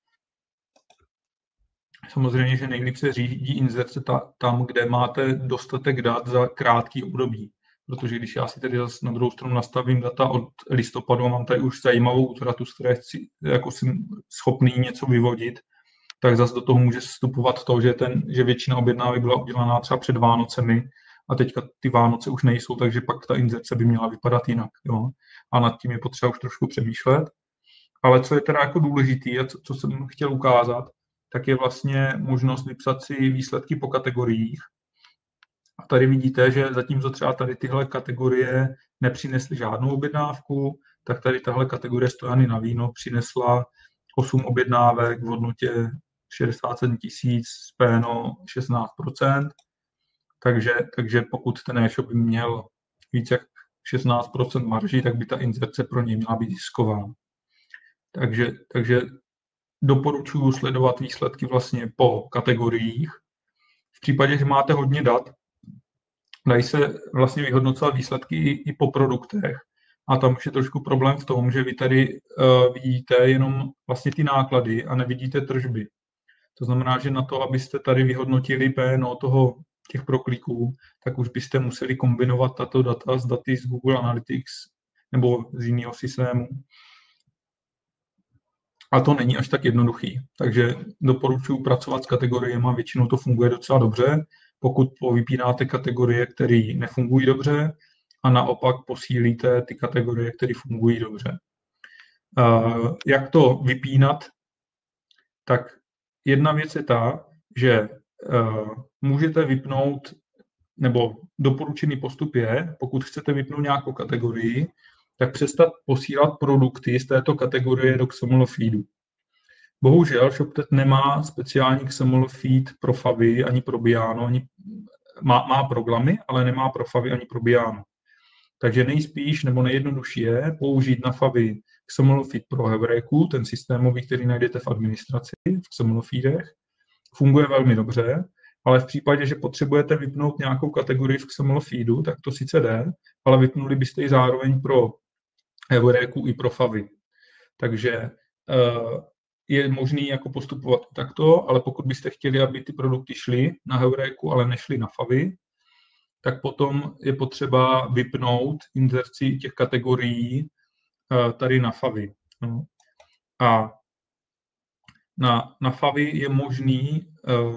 Samozřejmě, že nejlíp se řídí inzerce tam, kde máte dostatek dat za krátký období. Protože když já si tady na druhou stranu nastavím data od listopadu a mám tady už zajímavou útratu, z které jsem schopný něco vyvodit, tak zase do toho může vstupovat to, že většina objednávek byla udělaná třeba před Vánocemi a teďka ty Vánoce už nejsou, takže pak ta inzerce by měla vypadat jinak. Jo? A nad tím je potřeba už trošku přemýšlet. Ale co je teda jako důležitý a co jsem chtěl ukázat, tak je vlastně možnost vypsat si výsledky po kategoriích. A tady vidíte, že zatímco třeba tady tyhle kategorie nepřinesly žádnou objednávku, tak tady tahle kategorie stojany na víno přinesla 8 objednávek v hodnotě 67 000 s PNO 16%. Takže pokud ten e-shop by měl víc jak 16% marží, tak by ta inzerce pro něj měla být zisková. Takže doporučuji sledovat výsledky vlastně po kategoriích. V případě, že máte hodně dat, dají se vlastně vyhodnocovat výsledky i po produktech. A tam už je trošku problém v tom, že vy tady vidíte jenom vlastně ty náklady a nevidíte tržby. To znamená, že na to, abyste tady vyhodnotili PNO těch prokliků, tak už byste museli kombinovat tato data s daty z Google Analytics nebo z jiného systému. A to není až tak jednoduchý. Takže doporučuji pracovat s kategoriemi, většinou to funguje docela dobře. Pokud vypínáte kategorie, které nefungují dobře, a naopak posílíte ty kategorie, které fungují dobře. Jak to vypínat? Tak jedna věc je ta, že můžete vypnout, nebo doporučený postup je, pokud chcete vypnout nějakou kategorii, tak přestat posílat produkty z této kategorie do XML feedu. Bohužel ShopTet nemá speciální XML feed pro Favy ani pro Biano, má programy, ale nemá pro Favy ani pro Biano. Takže nejspíš nebo nejjednodušší je použít na Favy XML feed pro Heuréku, ten systémový, který najdete v administraci, v XML feedech. Funguje velmi dobře, ale v případě, že potřebujete vypnout nějakou kategorii v XML feedu, tak to sice jde, ale vypnuli byste ji zároveň pro Heuréku i pro Favy. Takže je možný jako postupovat takto, ale pokud byste chtěli, aby ty produkty šly na Heuréku, ale nešly na Favy, tak potom je potřeba vypnout inzerci těch kategorií tady na Favy. No. A na Favy je možný,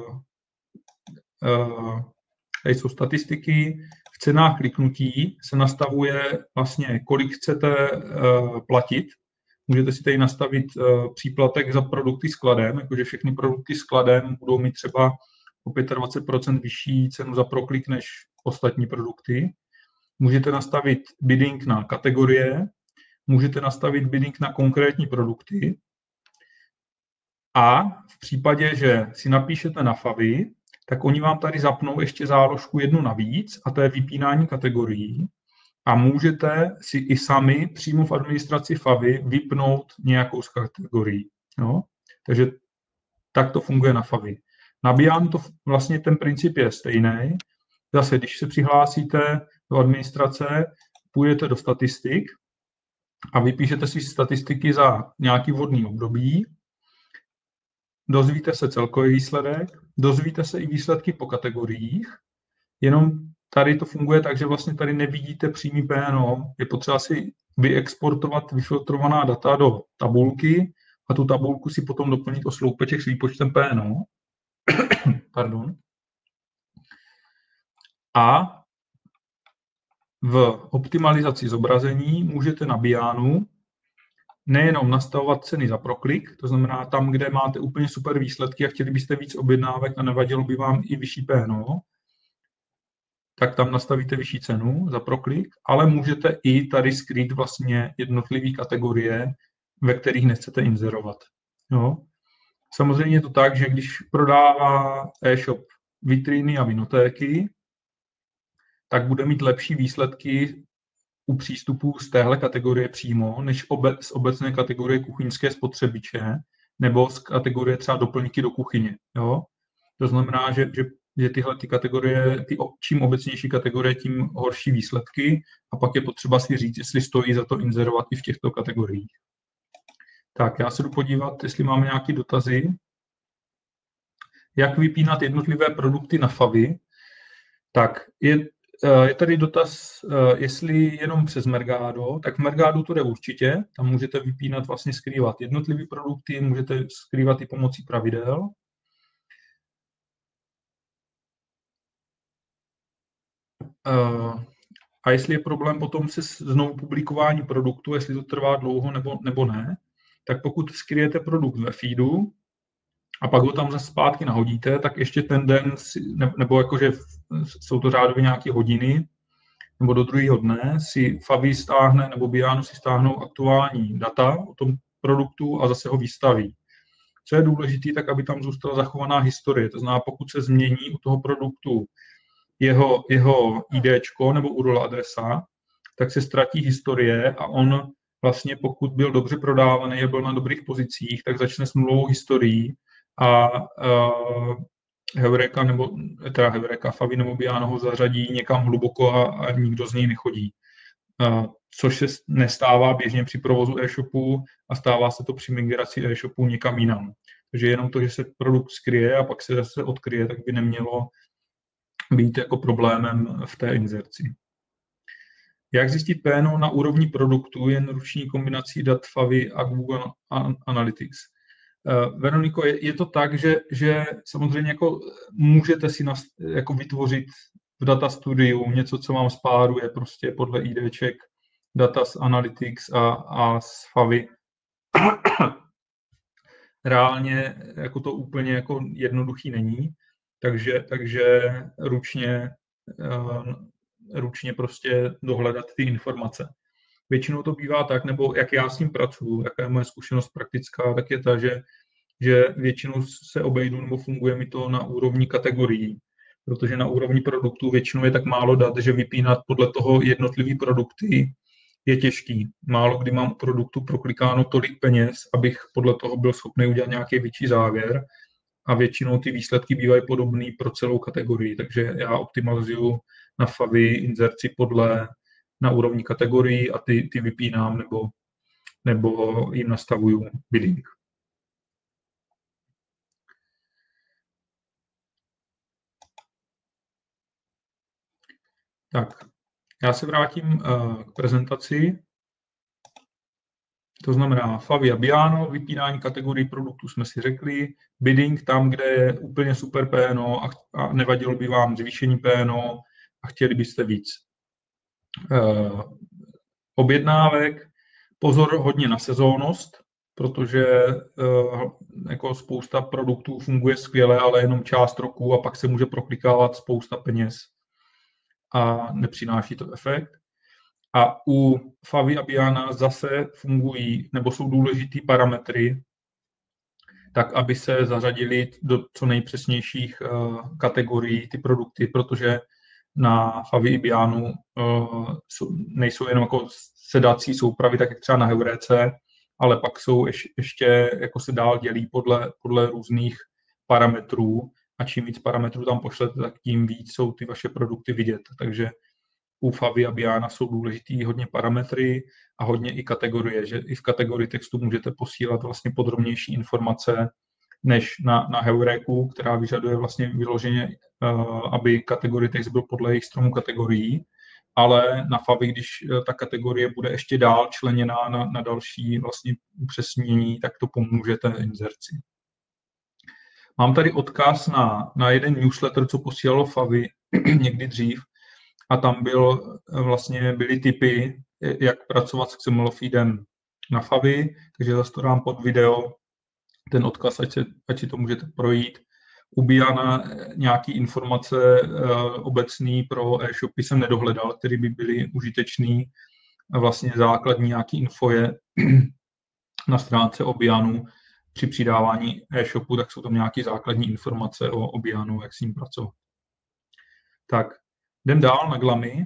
tady jsou statistiky, v cenách kliknutí se nastavuje vlastně, kolik chcete platit. Můžete si tady nastavit příplatek za produkty skladem, jakože všechny produkty skladem budou mít třeba o 25% vyšší cenu za proklik než ostatní produkty. Můžete nastavit bidding na kategorie, můžete nastavit bidding na konkrétní produkty a v případě, že si napíšete na Favy, tak oni vám tady zapnou ještě záložku jednu navíc a to je vypínání kategorií a můžete si i sami přímo v administraci Favy vypnout nějakou z kategorií. No? Takže tak to funguje na Favy. Na Bianu to vlastně ten princip je stejný. Zase, když se přihlásíte do administrace, půjdete do statistik a vypíšete si statistiky za nějaký vhodný období, dozvíte se celkový výsledek, dozvíte se i výsledky po kategoriích, jenom tady to funguje tak, že vlastně tady nevidíte přímý PNO, je potřeba si vyexportovat vyfiltrovaná data do tabulky a tu tabulku si potom doplnit o sloupeček s výpočtem PNO. Pardon. A v optimalizaci zobrazení můžete na Bianu nejenom nastavovat ceny za proklik, to znamená tam, kde máte úplně super výsledky a chtěli byste víc objednávek a nevadilo by vám i vyšší PNO, tak tam nastavíte vyšší cenu za proklik, ale můžete i tady skrýt vlastně jednotlivé kategorie, ve kterých nechcete inzerovat. Jo? Samozřejmě je to tak, že když prodává e-shop vitríny a vinotéky, tak bude mít lepší výsledky u přístupů z téhle kategorie přímo, než z obecné kategorie kuchyňské spotřebiče nebo z kategorie třeba doplňky do kuchyně. Jo? To znamená, že tyhle ty kategorie, čím obecnější kategorie, tím horší výsledky a pak je potřeba si říct, jestli stojí za to inzerovat i v těchto kategoriích. Tak, já se jdu podívat, jestli máme nějaké dotazy. Jak vypínat jednotlivé produkty na Favy? Tak, je tady dotaz, jestli jenom přes Mercado, tak v Mercadu to jde určitě, tam můžete vypínat, vlastně skrývat jednotlivé produkty, můžete skrývat i pomocí pravidel. A jestli je problém potom se znovu publikování produktu, jestli to trvá dlouho nebo ne, tak pokud skryjete produkt ve feedu a pak ho tam zase zpátky nahodíte, tak ještě ten den, nebo jakože jsou to řádově nějaké hodiny, nebo do druhého dne si Favy stáhne, nebo Biano si stáhnou aktuální data o tom produktu a zase ho vystaví. Co je důležité, tak aby tam zůstala zachovaná historie. To znamená, pokud se změní u toho produktu jeho IDčko nebo URL adresa, tak se ztratí historie a on vlastně, pokud byl dobře prodávaný a byl na dobrých pozicích, tak začne s nulovou historií a Heureka, nebo teda Heureka, Favi nebo Biano ho zařadí někam hluboko a nikdo z něj nechodí. Což se nestává běžně při provozu e-shopu a stává se to při migraci e-shopu někam jinam. Takže jenom to, že se produkt skryje a pak se zase odkryje, tak by nemělo být jako problémem v té inzerci. Jak zjistit PNO na úrovni produktu jen ruční kombinací dat Favi a Google Analytics? Veroniko, je to tak, že samozřejmě jako můžete si jako vytvořit v Data Studiu něco, co vám spáruje prostě podle IDček, Data Analytics a z Favi. Reálně jako to úplně jako jednoduchý není, takže ručně prostě dohledat ty informace. Většinou to bývá tak, nebo jak já s tím pracuji, jaká je moje zkušenost praktická, tak je ta, že většinou se obejdu nebo funguje mi to na úrovni kategorií, protože na úrovni produktů většinou je tak málo dat, že vypínat podle toho jednotlivý produkty je těžký. Málo kdy mám u produktu proklikáno tolik peněz, abych podle toho byl schopný udělat nějaký větší závěr a většinou ty výsledky bývají podobné pro celou kategorii, takže já optimalizuju na Favi inzerci na úrovni kategorií a ty vypínám nebo jim nastavuju bidding. Tak, já se vrátím k prezentaci. To znamená Favi a Biano, vypínání kategorií produktů jsme si řekli, bidding tam, kde je úplně super PNO a nevadilo by vám zvýšení PNO a chtěli byste víc. Objednávek, pozor hodně na sezónnost, protože jako spousta produktů funguje skvěle, ale jenom část roku a pak se může proklikávat spousta peněz a nepřináší to efekt. A u Favi a Biana zase fungují, nebo jsou důležitý parametry, tak aby se zařadili do co nejpřesnějších kategorií ty produkty, protože na Favi i Bianu nejsou jenom jako sedací soupravy, tak jak třeba na Heuréce, ale pak jsou ještě jako se dál dělí podle různých parametrů a čím víc parametrů tam pošlete, tak tím víc jsou ty vaše produkty vidět. Takže u Favi a Biana jsou důležitý hodně parametry a hodně i kategorie, že i v kategorii textu můžete posílat vlastně podrobnější informace než na Heuréku, která vyžaduje vlastně vyloženě, aby kategorie text byl podle jejich stromu kategorií, ale na Favi, když ta kategorie bude ještě dál členěná na další vlastně upřesnění, tak to pomůže té inzerci. Mám tady odkaz na jeden newsletter, co posílalo Favi někdy dřív, a tam byly tipy, jak pracovat s XML feedem na Favi, takže zase to dám pod video, ten odkaz, ať si to můžete projít. U Biana nějaké informace obecné pro e-shopy jsem nedohledal, které by byly užitečné. Vlastně základní nějaké info je na stránce o Bianu. Při přidávání e-shopu, tak jsou tam nějaké základní informace o Bianu, jak s ním pracovat. Tak, jdem dál na Glamy.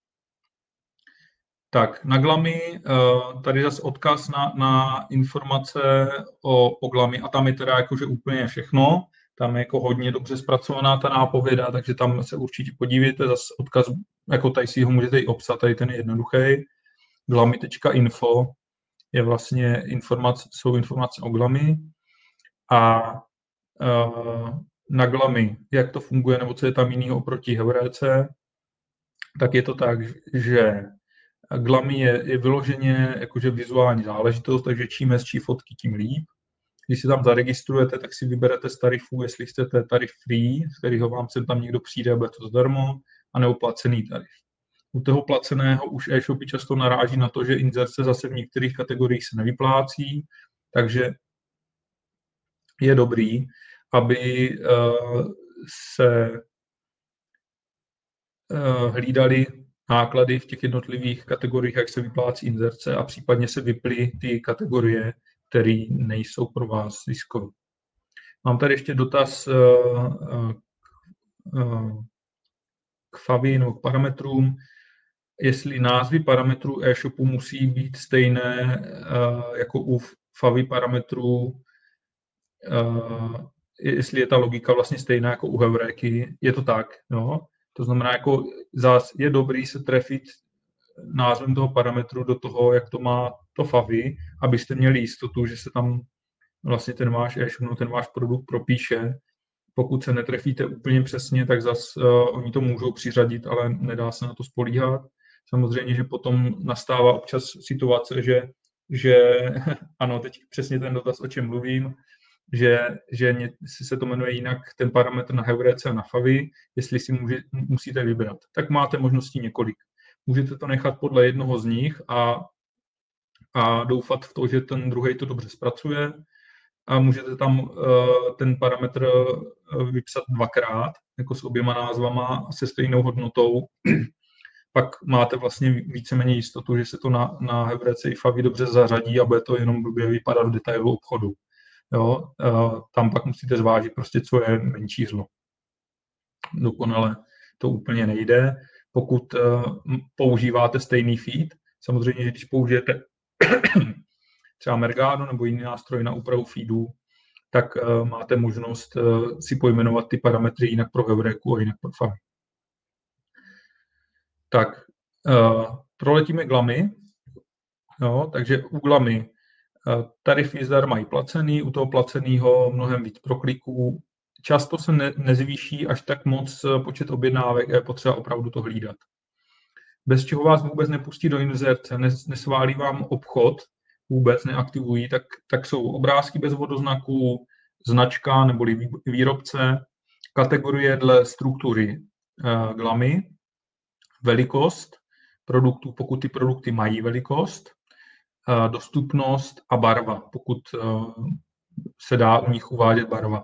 Tak, na Glamy, tady zase odkaz na informace o Glamy a tam je teda jakože úplně všechno. Tam je jako hodně dobře zpracovaná ta nápověda, takže tam se určitě podívejte. Zase odkaz, jako tady si ho můžete i obsat, tady ten je jednoduchý. Glamy.info je vlastně jsou informace o Glamy a na Glamy, jak to funguje, nebo co je tam jinýho oproti Heuréce, tak je to tak, že Glamy je vyloženě jakože vizuální záležitost, takže čím hezčí fotky, tím líp. Když si tam zaregistrujete, tak si vyberete z tarifů, jestli chcete tarif free, z kterého vám sem tam někdo přijde a bude to zdarma, anebo placený tarif. U toho placeného už e-shopy často naráží na to, že inzerce zase v některých kategoriích se nevyplácí, takže je dobrý, aby se hlídali náklady v těch jednotlivých kategoriích, jak se vyplácí inzerce a případně se vyply ty kategorie, které nejsou pro vás ziskové. Mám tady ještě dotaz k Favi nebo k parametrům. jestli názvy parametrů e-shopu musí být stejné jako u favy parametrů, jestli je ta logika vlastně stejná jako u Heuréky, je to tak. Jo? To znamená, jako zás je dobrý se trefit názvem toho parametru do toho, jak to má to favy, abyste měli jistotu, že se tam vlastně ten váš e-shop, ten váš produkt propíše. Pokud se netrefíte úplně přesně, tak zase oni to můžou přiřadit, ale nedá se na to spolíhat. Samozřejmě, že potom nastává občas situace, že ano, teď přesně ten dotaz, o čem mluvím, že se to jmenuje jinak ten parametr na Heuréce a na favy, jestli si musíte vybrat. Tak máte možností několik. Můžete to nechat podle jednoho z nich a doufat v to, že ten druhý to dobře zpracuje, a můžete tam ten parametr vypsat dvakrát, jako s oběma názvama a se stejnou hodnotou. Pak máte vlastně víceméně jistotu, že se to na Heuréce i favy dobře zařadí a bude to jenom blbě vypadat v detailu obchodu. Jo? Tam pak musíte zvážit prostě, co je menší zlo. Dokonale to úplně nejde. Pokud používáte stejný feed, samozřejmě, že když použijete třeba Mercado nebo jiný nástroj na úpravu feedů, tak máte možnost si pojmenovat ty parametry jinak pro Heuréku a jinak pro favy. Tak, proletíme glamy. Jo, takže u glamy tarify zdarma mají placený, u toho placeného mnohem víc prokliků. Často se nezvýší až tak moc počet objednávek a je potřeba opravdu to hlídat. Bez čeho vás vůbec nepustí do inzerce, nesválí vám obchod, vůbec neaktivují, tak jsou obrázky bez vodoznaků, značka neboli výrobce, kategorie dle struktury glamy, velikost produktů, pokud ty produkty mají velikost, dostupnost a barva, pokud se dá u nich uvádět barva.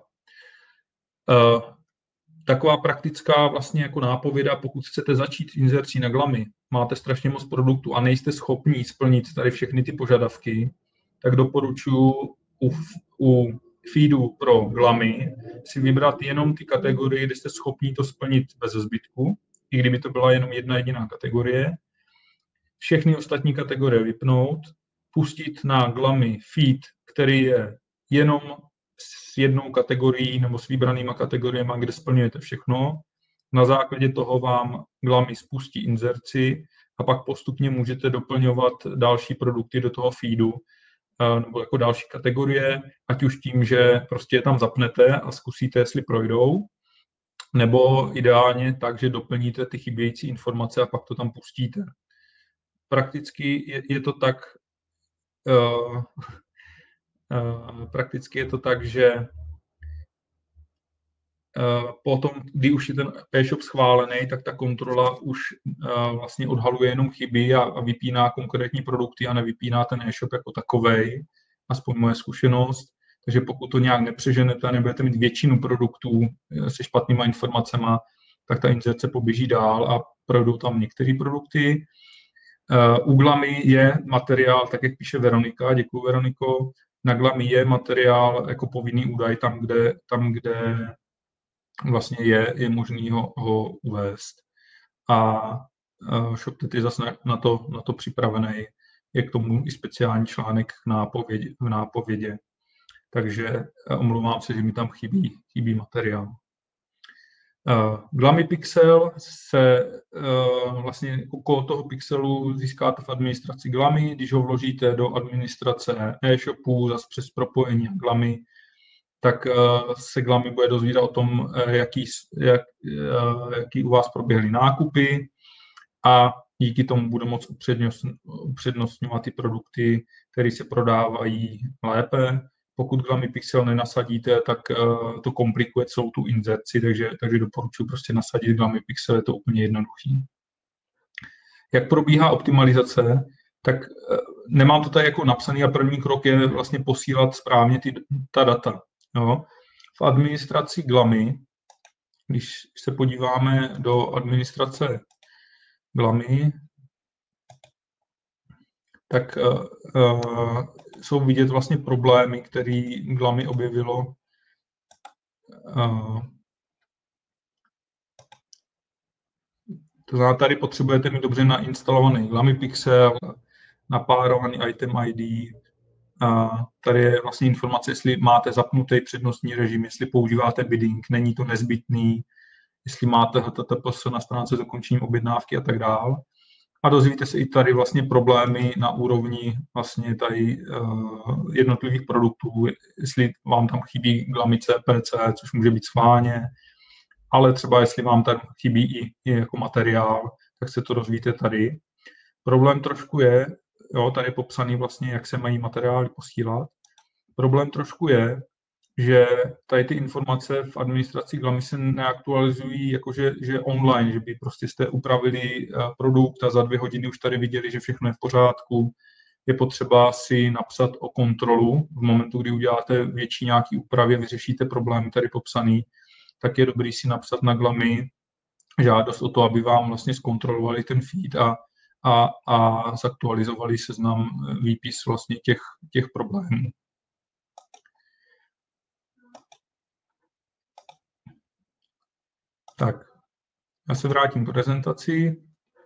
Taková praktická vlastně jako nápověda, pokud chcete začít inzercí na glamy, máte strašně moc produktů a nejste schopni splnit tady všechny ty požadavky, tak doporučuji u feedu pro glamy si vybrat jenom ty kategorie, kde jste schopni to splnit bez zbytku, i kdyby to byla jenom jedna jediná kategorie. Všechny ostatní kategorie vypnout, pustit na glamy feed, který je jenom s jednou kategorií nebo s vybranýma kategoriemi, kde splňujete všechno. Na základě toho vám glamy spustí inzerci a pak postupně můžete doplňovat další produkty do toho feedu nebo jako další kategorie, ať už tím, že prostě je tam zapnete a zkusíte, jestli projdou, nebo ideálně tak, že doplníte ty chybějící informace a pak to tam pustíte. Prakticky je to tak, že potom, kdy už je ten e-shop schválený, tak ta kontrola už vlastně odhaluje jenom chyby a vypíná konkrétní produkty a nevypíná ten e-shop jako takovej, aspoň moje zkušenost. Takže pokud to nějak nepřeženete a nebudete mít většinu produktů se špatnýma informacemi, tak ta inzerce poběží dál a projdou tam některé produkty. U glamy je materiál, tak jak píše Veronika, děkuji Veroniko, na glamy je materiál jako povinný údaj tam, kde vlastně je možný ho uvést. A ShopTet je zase na to připravený. Je k tomu i speciální článek v nápovědě. Takže omlouvám se, že mi tam chybí materiál. Glamy Pixel se vlastně okolo toho pixelu získáte v administraci glamy. Když ho vložíte do administrace e-shopu zase přes propojení glamy, tak se glamy bude dozvídat o tom, jaký u vás proběhly nákupy a díky tomu bude moct upřednostňovat ty produkty, které se prodávají lépe. Pokud glamy Pixel nenasadíte, tak to komplikuje celou tu inzerci, takže doporučuji prostě nasadit glamy Pixel, je to úplně jednoduchý. Jak probíhá optimalizace, tak nemám to tady jako napsaný a první krok je vlastně posílat správně ta data. Jo. V administraci glamy, když se podíváme do administrace glamy, tak jsou vidět vlastně problémy, které glamy objevilo. To znamená, tady potřebujete mít dobře nainstalovaný Glamipixel, napárovaný Item ID. A tady je vlastně informace, jestli máte zapnutý přednostní režim, jestli používáte bidding, není to nezbytný, jestli máte HTTPS na stránce s dokončením objednávky a tak dále. A dozvíte se i tady vlastně problémy na úrovni vlastně tady jednotlivých produktů, jestli vám tam chybí glamice, PC, což může být schválně, ale třeba jestli vám tam chybí i jako materiál, tak se to dozvíte tady. Problém trošku je, jo, tady je popsaný vlastně, jak se mají materiály posílat. Problém trošku je, že tady ty informace v administraci Glamy se neaktualizují jakože že online, že by prostě jste upravili produkt a za 2 hodiny už tady viděli, že všechno je v pořádku. Je potřeba si napsat o kontrolu. V momentu, kdy uděláte větší nějaký úpravě, vyřešíte problém tady popsaný, tak je dobrý si napsat na Glamy žádost o to, aby vám vlastně zkontrolovali ten feed a zaktualizovali seznam výpis vlastně těch problémů. Tak, já se vrátím k prezentaci.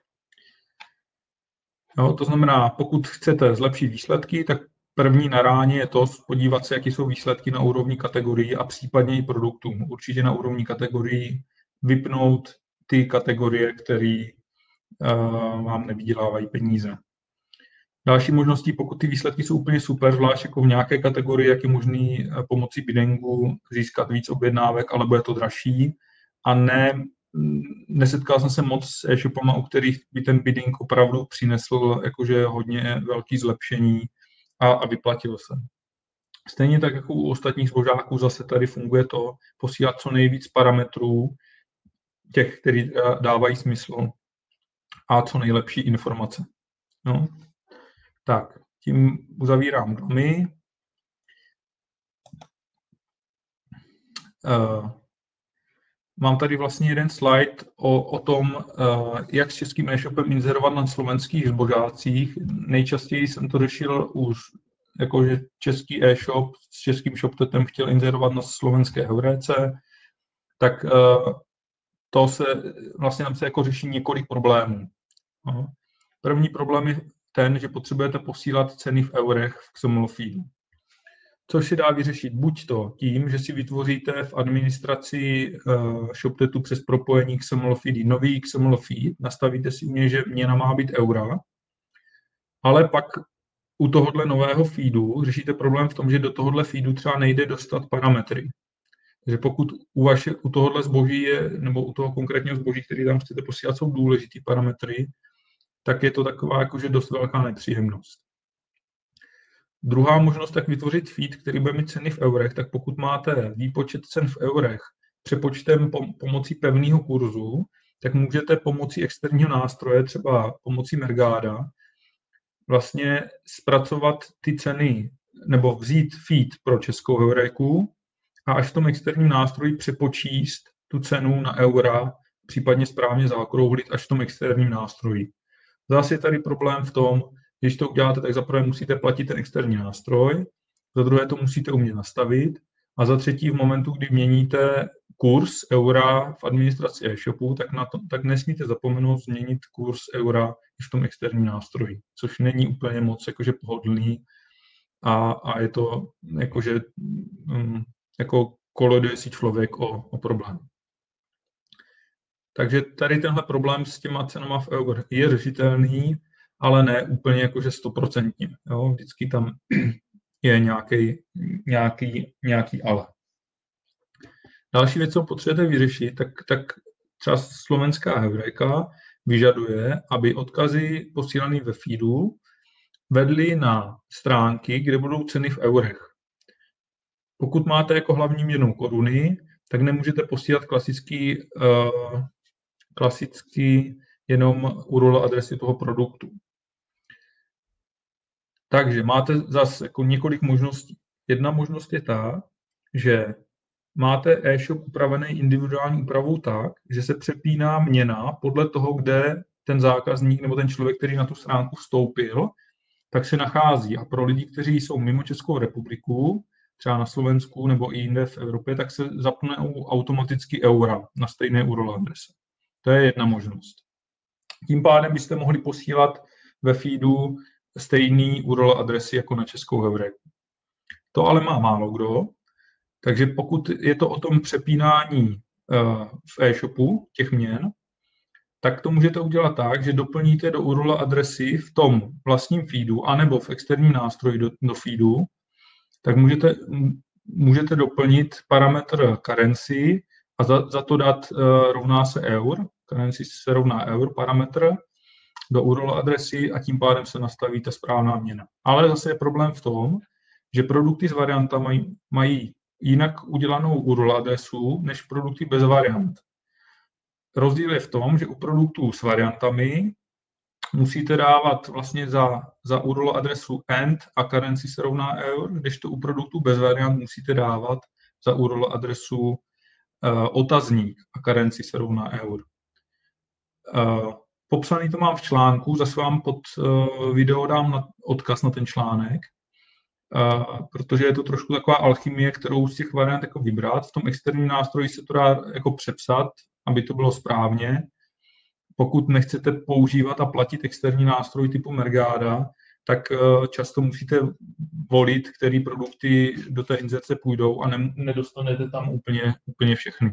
No, to znamená, pokud chcete zlepšit výsledky, tak první na ráně je to podívat se, jaké jsou výsledky na úrovni kategorií a případně i produktů. Určitě na úrovni kategorií vypnout ty kategorie, které vám nevydělávají peníze. Další možností, pokud ty výsledky jsou úplně super, zvlášť jako v nějaké kategorii, jak je možný pomocí biddingu získat víc objednávek, ale bude to dražší. A nesetkal jsem se moc s e-shopama, u kterých by ten bidding opravdu přinesl jakože hodně velký zlepšení a vyplatil se. Stejně tak jako u ostatních zbožáků zase tady funguje to posílat co nejvíc parametrů, těch, který dávají smysl a co nejlepší informace. No. Tak, tím uzavírám Glamy. Mám tady vlastně jeden slide o tom, jak s českým e-shopem inzerovat na slovenských zbožácích. Nejčastěji jsem to řešil už, jakože český e-shop s českým shoptetem chtěl inzerovat na slovenské Heuréce, tak to se vlastně tam se jako řeší několik problémů. První problém je ten, že potřebujete posílat ceny v eurech v XML feedu. Což se dá vyřešit buď to tím, že si vytvoříte v administraci ShopTetu přes propojení XML feedy nový XML feed, nastavíte si u něj, že měna má být eura, ale pak u tohohle nového feedu řešíte problém v tom, že do tohohle feedu třeba nejde dostat parametry. Takže pokud u tohohle zboží je, nebo u toho konkrétního zboží, který tam chcete posílat, jsou důležitý parametry, tak je to taková jakože dost velká nepříjemnost. Druhá možnost, jak vytvořit feed, který bude mít ceny v eurech, tak pokud máte výpočet cen v eurech přepočtem pomocí pevného kurzu, tak můžete pomocí externího nástroje, třeba pomocí Mercada, vlastně zpracovat ty ceny nebo vzít feed pro českou heuréku a až v tom externím nástroji přepočíst tu cenu na eura, případně správně zaokrouhlit až v tom externím nástroji. Zase je tady problém v tom, když to uděláte, tak za prvé musíte platit ten externí nástroj, za druhé to musíte umět nastavit a za třetí v momentu, kdy měníte kurz eura v administraci e-shopu, tak nesmíte zapomenout změnit kurz eura i v tom externím nástroji, což není úplně moc jakože pohodlný a je to jakože jako koloduje si člověk o problém. Takže tady tenhle problém s těma cenama v eur je řešitelný, ale ne úplně jakože 100%. Jo? Vždycky tam je nějaký ale. Další věc, co potřebujete vyřešit, tak třeba slovenská heuréka vyžaduje, aby odkazy posílané ve feedu vedly na stránky, kde budou ceny v eurech. Pokud máte jako hlavní měnu koruny, tak nemůžete posílat klasicky jenom URL adresy toho produktu. Takže máte zase jako několik možností. Jedna možnost je ta, že máte e-shop upravený individuální úpravou tak, že se přepíná měna podle toho, kde ten zákazník nebo ten člověk, který na tu stránku vstoupil, tak se nachází. A pro lidi, kteří jsou mimo Českou republiku, třeba na Slovensku nebo i jinde v Evropě, tak se zapnou automaticky eura na stejné URL adrese. To je jedna možnost. Tím pádem byste mohli posílat ve feedu stejný URL adresy jako na českou heuréku. To ale má málo kdo, takže pokud je to o tom přepínání v e-shopu těch měn, tak to můžete udělat tak, že doplníte do URL adresy v tom vlastním feedu anebo v externím nástroji do feedu, tak můžete doplnit parametr currency a za to dát rovná se eur, currency se rovná eur parametr do URL adresy a tím pádem se nastaví ta správná měna. Ale zase je problém v tom, že produkty s variantami mají jinak udělanou URL adresu než produkty bez variant. Rozdíl je v tom, že u produktů s variantami musíte dávat vlastně za URL adresu end a currency se rovná eur, kdežto u produktů bez variant musíte dávat za URL adresu otazník a currency se rovná eur. Popsaný to mám v článku, zase vám pod video dám odkaz na ten článek, protože je to trošku taková alchymie, kterou z těch variant jako vybrat. V tom externím nástroji se to dá jako přepsat, aby to bylo správně. Pokud nechcete používat a platit externí nástroj typu Mergada, tak často musíte volit, které produkty do té inzerce půjdou a nedostanete tam úplně všechny.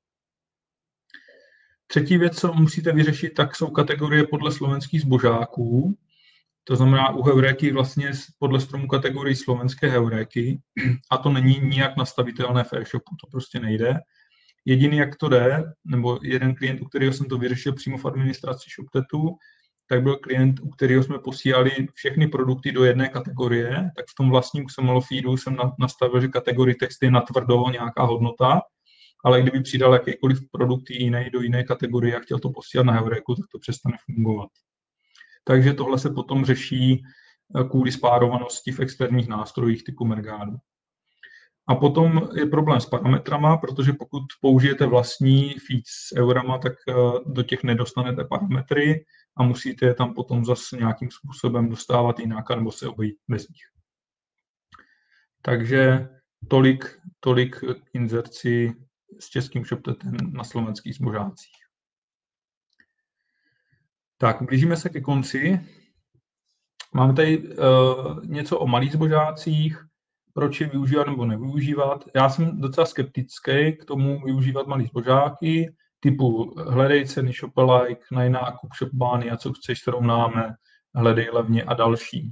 Třetí věc, co musíte vyřešit, tak jsou kategorie podle slovenských zbožáků. To znamená u heuréky vlastně podle stromu kategorii slovenské heuréky a to není nijak nastavitelné v e-shopu, to prostě nejde. Jediný, jak to jde, nebo jeden klient, u kterého jsem to vyřešil přímo v administraci ShopTetu, tak byl klient, u kterého jsme posílali všechny produkty do jedné kategorie, tak v tom vlastním XML feedu jsem nastavil, že kategorie text je natvrdo nějaká hodnota, ale kdyby přidal jakýkoliv produkt jiný do jiné kategorie a chtěl to posílat na heuréku, tak to přestane fungovat. Takže tohle se potom řeší kvůli spárovanosti v externích nástrojích typu Mergadu. A potom je problém s parametrama, protože pokud použijete vlastní feed s eurama, tak do těch nedostanete parametry a musíte je tam potom zase nějakým způsobem dostávat jinak, nebo se obejít bez nich. Takže tolik inzerci s českým ShopTetem na slovenských zbožácích. Tak, blížíme se ke konci. Máme tady něco o malých zbožácích, proč je využívat nebo nevyužívat. Já jsem docela skeptický k tomu využívat malý zbožáky, typu hledej ceny Shopalike, najdi nákup Shopmania, co chceš, srovnáme, hledej levně a další.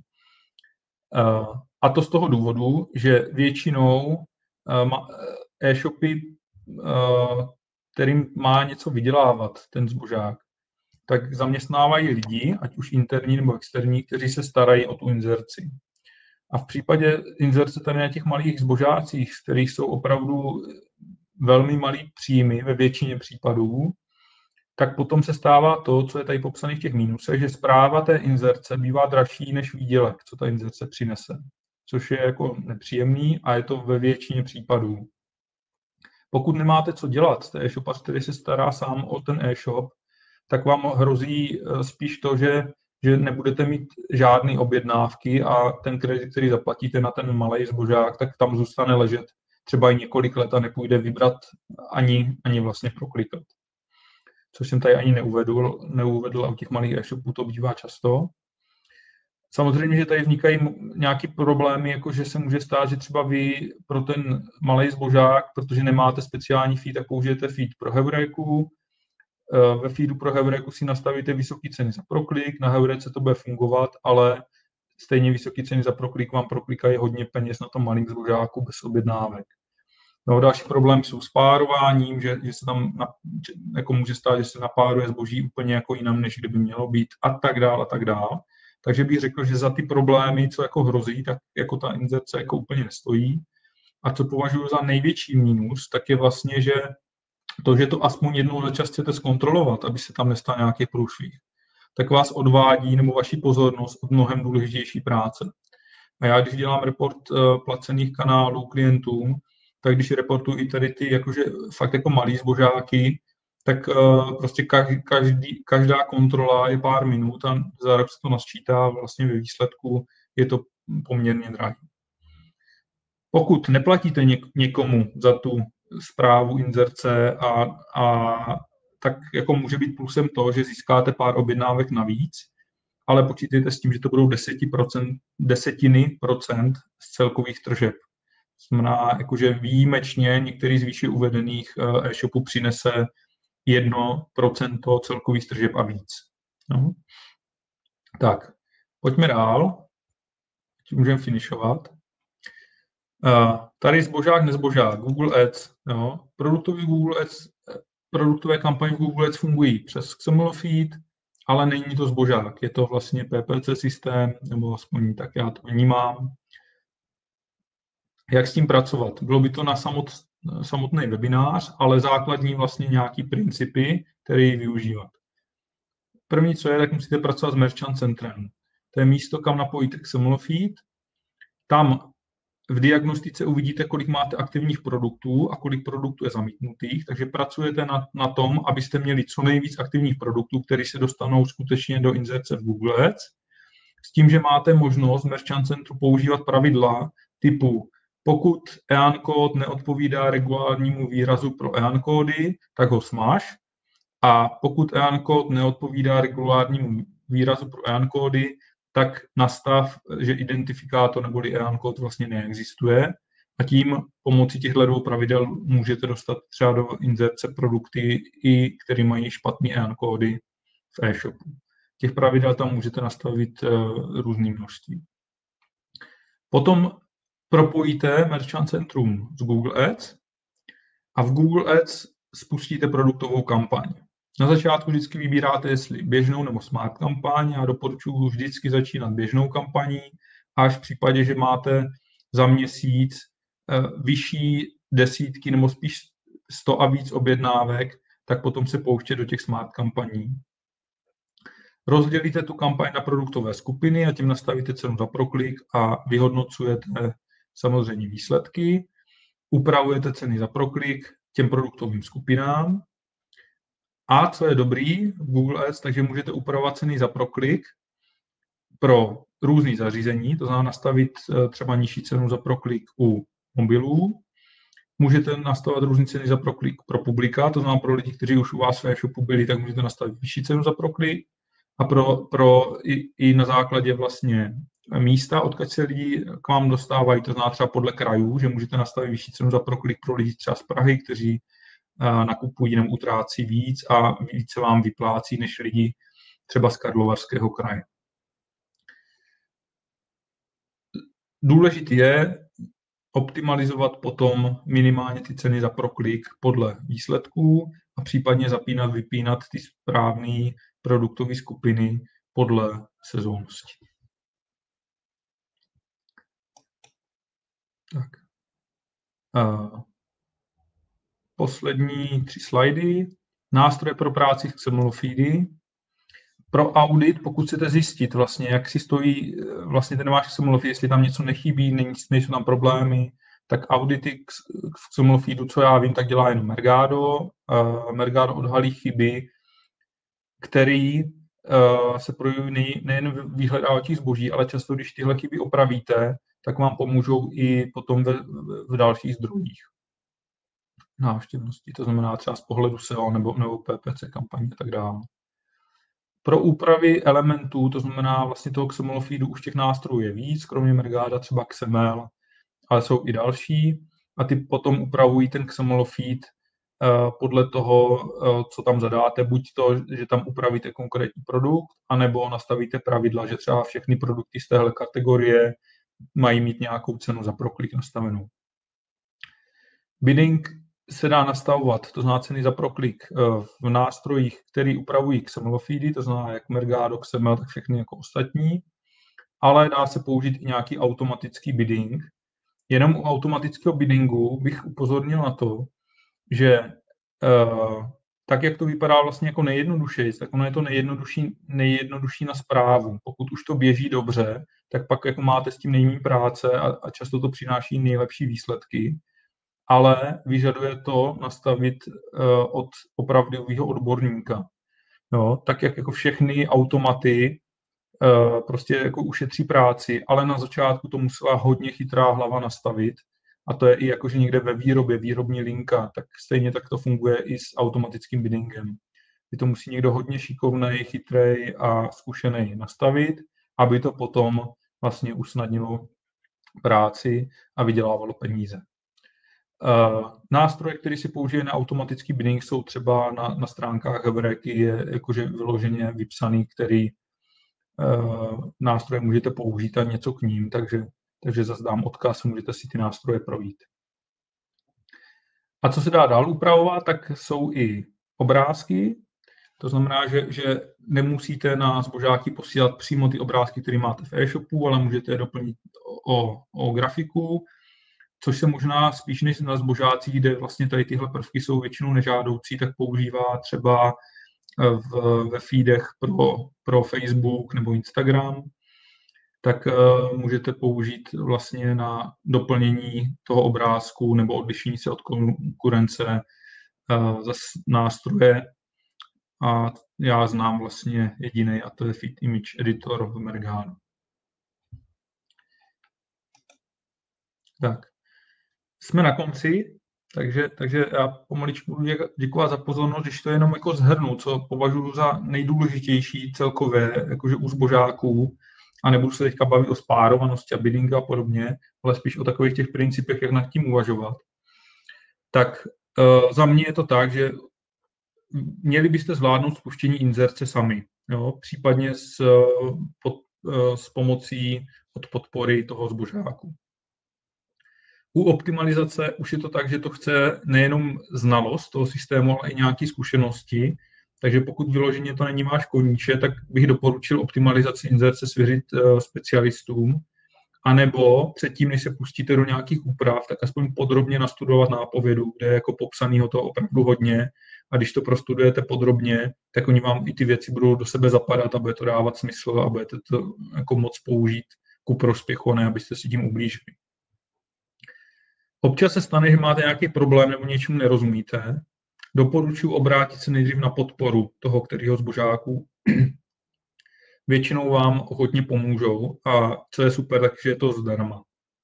A to z toho důvodu, že většinou e-shopy, kterým má něco vydělávat ten zbožák, tak zaměstnávají lidi, ať už interní nebo externí, kteří se starají o tu inzerci. A v případě inzerce tady na těch malých zbožácích, z kterých jsou opravdu velmi malý příjmy ve většině případů, tak potom se stává to, co je tady popsané v těch mínusech, že správa té inzerce bývá dražší než výdělek, co ta inzerce přinese. Což je jako nepříjemný a je to ve většině případů. Pokud nemáte co dělat, jste e-shopař, který se stará sám o ten e-shop, tak vám hrozí spíš to, že nebudete mít žádné objednávky a ten kredit, který zaplatíte na ten malý zbožák, tak tam zůstane ležet třeba i několik let a nepůjde vybrat ani vlastně proklikat. Což jsem tady ani neuvedl a u těch malých e-shopů to bývá často. Samozřejmě, že tady vznikají nějaké problémy, jako že se může stát, že třeba vy pro ten malý zbožák, protože nemáte speciální feed, tak použijete feed pro heuréku. Ve feedu pro heuréku si nastavíte vysoké ceny za proklik, na heuréce to bude fungovat, ale stejně vysoké ceny za proklik vám proklikají hodně peněz na tom malým zbožáku bez objednávek. No, další problém jsou s párováním, že se tam jako může stát, že se napáruje zboží úplně jako jinam, než kdyby mělo být a tak dál a tak dál. Takže bych řekl, že za ty problémy, co jako hrozí, tak jako ta inzerce jako úplně nestojí. A co považuji za největší mínus, tak je vlastně, že to aspoň jednou za čas chcete zkontrolovat, aby se tam nestal nějaký průšvih, tak vás odvádí nebo vaši pozornost od mnohem důležitější práce. A já, když dělám report placených kanálů klientům, tak když reportuji i tady ty jakože fakt jako malý zbožáky, tak prostě každá kontrola je pár minut a za rok se to nasčítá, vlastně ve výsledku je to poměrně drahé. Pokud neplatíte někomu za tu správu inzerce tak jako může být plusem to, že získáte pár objednávek navíc, ale počítejte s tím, že to budou desetiny procent z celkových tržeb. To znamená, jakože výjimečně některý z výše uvedených e-shopů přinese 1% celkových tržeb a víc. No. Tak, pojďme dál. Můžeme finišovat. Tady zbožák, nezbožák, Google Ads. Jo. Produktové kampaně v Google Ads fungují přes XML feed, ale není to zbožák. Je to vlastně PPC systém, nebo aspoň tak já to vnímám. Jak s tím pracovat? Bylo by to na samotný webinář, ale základní vlastně nějaký principy, které využívat. První, co je, tak musíte pracovat s Merchant Centrem. To je místo, kam napojíte XML feed. Tam v diagnostice uvidíte, kolik máte aktivních produktů a kolik produktů je zamítnutých, takže pracujete na tom, abyste měli co nejvíc aktivních produktů, které se dostanou skutečně do inzerce v Google Ads, s tím, že máte možnost v Merchant Centru používat pravidla typu pokud EAN kód neodpovídá regulárnímu výrazu pro EAN kódy, tak ho smaž, a pokud EAN kód neodpovídá regulárnímu výrazu pro EAN kódy, tak nastav, že identifikátor neboli EAN kód vlastně neexistuje, a tím pomocí těchto dvou pravidel můžete dostat třeba do inzerce produkty, které mají špatný EAN kódy v e-shopu. Těch pravidel tam můžete nastavit různé množství. Potom propojíte Merchant Centrum s Google Ads a v Google Ads spustíte produktovou kampaň. Na začátku vždycky vybíráte, jestli běžnou nebo smart kampaň. Já doporučuji vždycky začínat běžnou kampaní, až v případě, že máte za měsíc vyšší desítky nebo spíš 100 a víc objednávek, tak potom se pouštět do těch smart kampaní. Rozdělíte tu kampaň na produktové skupiny a tím nastavíte cenu za proklik a vyhodnocujete samozřejmě výsledky. Upravujete ceny za proklik těm produktovým skupinám. A co je dobrý v Google Ads, takže můžete upravovat ceny za proklik pro různý zařízení, to znamená nastavit třeba nižší cenu za proklik u mobilů. Můžete nastavovat různé ceny za proklik pro publika, to znamená pro lidi, kteří už u vás v e-shopu byli, tak můžete nastavit vyšší cenu za proklik. A i na základě vlastně místa, odkud se lidi k vám dostávají, to znamená třeba podle krajů, že můžete nastavit vyšší cenu za proklik pro lidi třeba z Prahy, kteří nakupují nebo utrácí víc a více vám vyplácí než lidi třeba z Karlovarského kraje. Důležité je optimalizovat potom minimálně ty ceny za proklik podle výsledků a případně zapínat, vypínat ty správné produktové skupiny podle sezónnosti. Tak. Poslední 3 slajdy. Nástroje pro práci s XML feedy. Pro audit, pokud chcete zjistit vlastně, jak si stojí vlastně ten váš XML feed, jestli tam něco nechybí, nejsou tam problémy, tak audity v XML feedu, co já vím, tak dělá jen Mergado. Mergado odhalí chyby, které se projevují nejen v vyhledávačích zboží, ale často, když tyhle chyby opravíte, tak vám pomůžou i potom v dalších zdrojích návštěvnosti. To znamená třeba z pohledu SEO nebo PPC kampaně a tak dále. Pro úpravy elementů, to znamená vlastně toho XML feedu, už těch nástrojů je víc, kromě Mergada třeba XML, ale jsou i další. A ty potom upravují ten XML feed podle toho, co tam zadáte. Buď to, že tam upravíte konkrétní produkt, anebo nastavíte pravidla, že třeba všechny produkty z téhle kategorie mají mít nějakou cenu za proklik nastavenou. Bidding se dá nastavovat, to znamená ceny za proklik v nástrojích, které upravují XML feedy, to znamená jak Mergado, XML, tak všechny jako ostatní, ale dá se použít i nějaký automatický bidding. Jenom u automatického biddingu bych upozornil na to, že tak, jak to vypadá vlastně jako nejjednodušeji, tak ono je to nejjednodušší na správu. Pokud už to běží dobře, tak pak jako máte s tím nejméně práce a často to přináší nejlepší výsledky. Ale vyžaduje to nastavit od opravdového odborníka. Jo, tak jak jako všechny automaty prostě jako ušetří práci, ale na začátku to musela hodně chytrá hlava nastavit. A to je i jakože někde ve výrobě, výrobní linka, tak stejně tak to funguje i s automatickým biddingem. že to musí někdo hodně šikovnej, chytrej a zkušený nastavit, aby to potom vlastně usnadnilo práci a vydělávalo peníze. Nástroje, který si použije na automatický bidding, jsou třeba na stránkách Heuréky, je jakože vyloženě vypsaný, který nástroje můžete použít a něco k ním, takže zase dám odkaz, můžete si ty nástroje projít. A co se dá dál upravovat, tak jsou i obrázky. To znamená, že nemusíte na zbožáky posílat přímo ty obrázky, které máte v e-shopu, ale můžete je doplnit o grafiku, což se možná spíš než na zbožácích, kde vlastně tady tyhle prvky jsou většinou nežádoucí, tak používá třeba ve feedech pro Facebook nebo Instagram, tak můžete použít vlastně na doplnění toho obrázku nebo odlišení se od konkurence zase nástroje. A já znám vlastně jediný, a to je Feed Image Editor v Mergánu. Tak, jsme na konci, takže já pomaličku budu děkovat za pozornost, když to jenom jako zhrnu, co považuji za nejdůležitější celkově, jakože u zbožáků, a nebudu se teďka bavit o spárovanosti a biddingu a podobně, ale spíš o takových těch principech, jak nad tím uvažovat. Tak za mě je to tak, že měli byste zvládnout spuštění inzerce sami, jo? Případně s pomocí od podpory toho zbožáku. U optimalizace už je to tak, že to chce nejenom znalost toho systému, ale i nějaké zkušenosti. Takže pokud vyloženě to není váš koníček, tak bych doporučil optimalizaci inzerce svěřit specialistům. A nebo předtím, než se pustíte do nějakých úprav, tak aspoň podrobně nastudovat nápovědu, kde je jako popsanýho toho opravdu hodně. A když to prostudujete podrobně, tak oni vám i ty věci budou do sebe zapadat a bude to dávat smysl a budete to jako moc použít ku prospěchu, a ne abyste si tím ublížili. Občas se stane, že máte nějaký problém nebo něčemu nerozumíte. Doporučuji obrátit se nejdřív na podporu toho, kterého zbožáku. Většinou vám ochotně pomůžou a co je super, takže je to zdarma.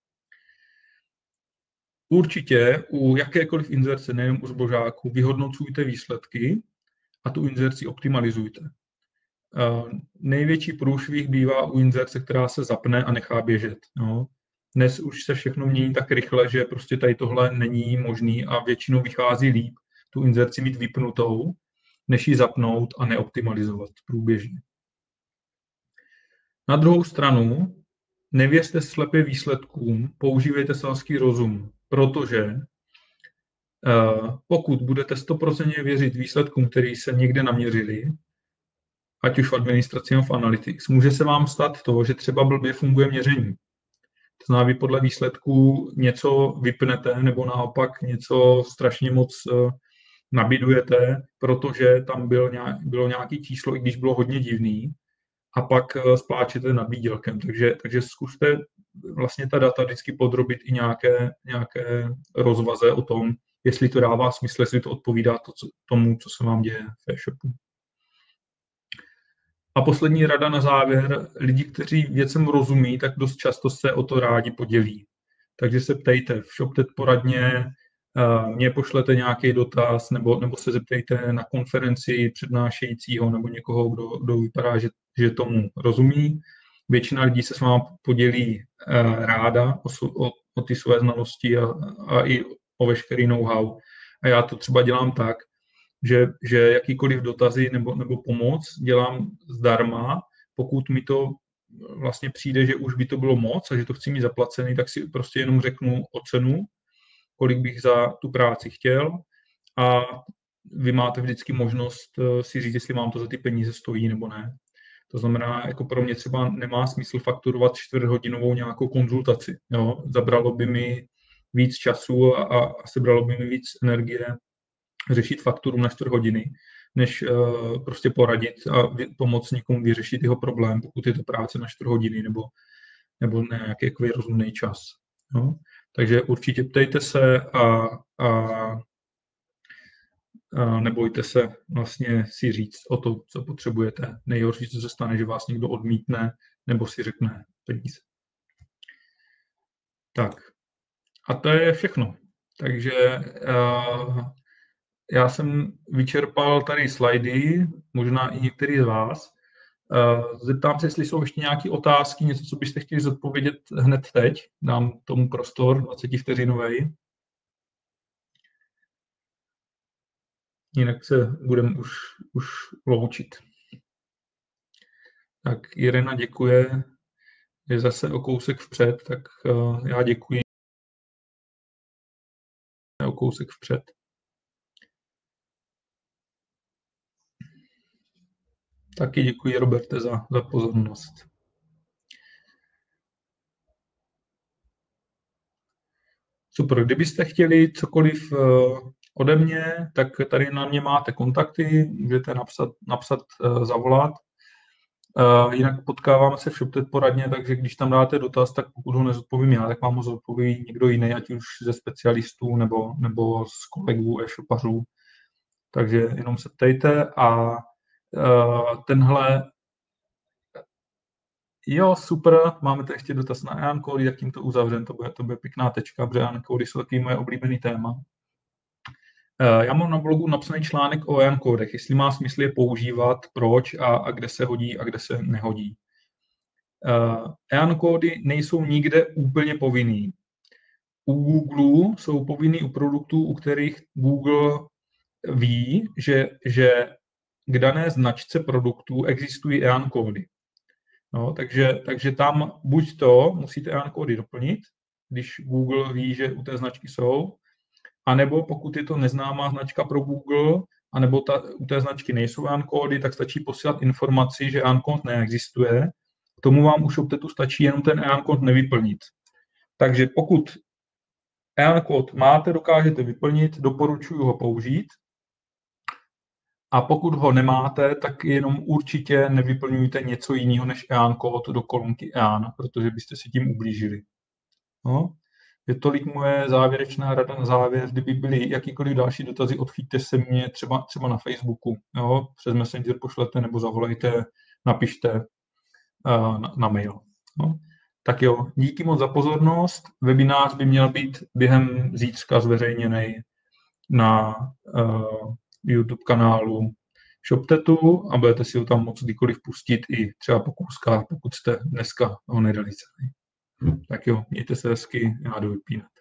Určitě u jakékoliv inzerce, nejen u zbožáku, vyhodnocujte výsledky a tu inzerci optimalizujte. Největší průšvih bývá u inzerce, která se zapne a nechá běžet. No. Dnes už se všechno mění tak rychle, že prostě tady tohle není možný a většinou vychází líp tu inzerci mít vypnutou, než ji zapnout a neoptimalizovat průběžně. Na druhou stranu, nevěřte slepě výsledkům, používejte selský rozum, protože pokud budete 100% věřit výsledkům, které se někde naměřili, ať už v administraci nebo v analytics, může se vám stát to, že třeba blbě funguje měření. To znamená, vy podle výsledků něco vypnete nebo naopak něco strašně moc nabídujete, protože tam bylo nějaké číslo, i když bylo hodně divný, a pak spláčete nad výdělkem. Takže zkuste vlastně ta data vždycky podrobit i nějaké rozvaze o tom, jestli to dává smysl, jestli to odpovídá tomu, co se vám děje v e-shopu. A poslední rada na závěr. Lidi, kteří věcem rozumí, tak dost často se o to rádi podělí. Takže se ptejte v ShopTet poradně, mě pošlete nějaký dotaz, nebo se zeptejte na konferenci přednášejícího nebo někoho, kdo vypadá, že tomu rozumí. Většina lidí se s vámi podělí ráda o ty své znalosti a i o veškerý know-how. A já to třeba dělám tak, že jakýkoliv dotazy nebo pomoc dělám zdarma. Pokud mi to vlastně přijde, že už by to bylo moc a že to chci mít zaplacený, tak si prostě jenom řeknu o cenu, kolik bych za tu práci chtěl, a vy máte vždycky možnost si říct, jestli vám to za ty peníze stojí nebo ne. To znamená, jako pro mě třeba nemá smysl fakturovat 4hodinovou nějakou konzultaci. Jo? Zabralo by mi víc času a sebralo by mi víc energie řešit fakturu na 4 hodiny, než prostě poradit a pomoct někomu vyřešit jeho problém, pokud je to práce na 4 hodiny nebo nějaký rozumný čas. No? Takže určitě ptejte se a nebojte se vlastně si říct o to, co potřebujete. Nejhorší, co se stane, že vás někdo odmítne nebo si řekne peníze. Tak. A to je všechno. Takže já jsem vyčerpal tady slidy, možná i některý z vás. Zeptám se, jestli jsou ještě nějaké otázky, něco, co byste chtěli zodpovědět hned teď. Dám tomu prostor 20 vteřinovej. Jinak se budeme už loučit. Tak Irena děkuje, je zase o kousek vpřed, tak já děkuji o kousek vpřed. Taky děkuji, Roberte, za pozornost. Super, kdybyste chtěli cokoliv ode mě, tak tady na mě máte kontakty, můžete napsat zavolat. Jinak potkáváme se v ShopTet poradně, takže když tam dáte dotaz, tak pokud ho nezodpovím já, tak vám ho zodpoví někdo jiný, ať už ze specialistů nebo z kolegů e-shopařů. Takže jenom se ptejte a tenhle... Jo, super, máme tady ještě dotaz na EAN-kódy, jak tím to uzavřem, to bude pěkná tečka, protože EAN-kódy jsou taky moje oblíbený téma. Já mám na blogu napsaný článek o EAN-kódech, jestli má smysl je používat, proč a kde se hodí a kde se nehodí. EAN-kódy nejsou nikde úplně povinný. U Google jsou povinný u produktů, u kterých Google ví, že k dané značce produktů existují EAN-kódy. No, takže tam buď to musíte EAN-kódy doplnit, když Google ví, že u té značky jsou, anebo pokud je to neznámá značka pro Google, anebo u té značky nejsou EAN-kódy, tak stačí posílat informaci, že EAN-kód neexistuje. K tomu vám u ShopTetu stačí jenom ten EAN-kód nevyplnit. Takže pokud EAN-kód máte, dokážete vyplnit, doporučuji ho použít. A pokud ho nemáte, tak jenom určitě nevyplňujte něco jiného než EAN-kód do kolonky EAN, protože byste si tím ublížili. No. Je tolik moje závěrečná rada na závěr. Kdyby byly jakýkoliv další dotazy, odchyťte se mě třeba na Facebooku. Jo? Přes Messenger pošlete nebo zavolejte, napište na mail. No. Tak jo, díky moc za pozornost. Webinář by měl být během zítřka zveřejněný na YouTube kanálu ShopTetu a budete si ho tam moc kdykoliv pustit i třeba po kouskách, pokud jste dneska ho nedali celý. Tak jo, mějte se hezky, já jdu vypínat.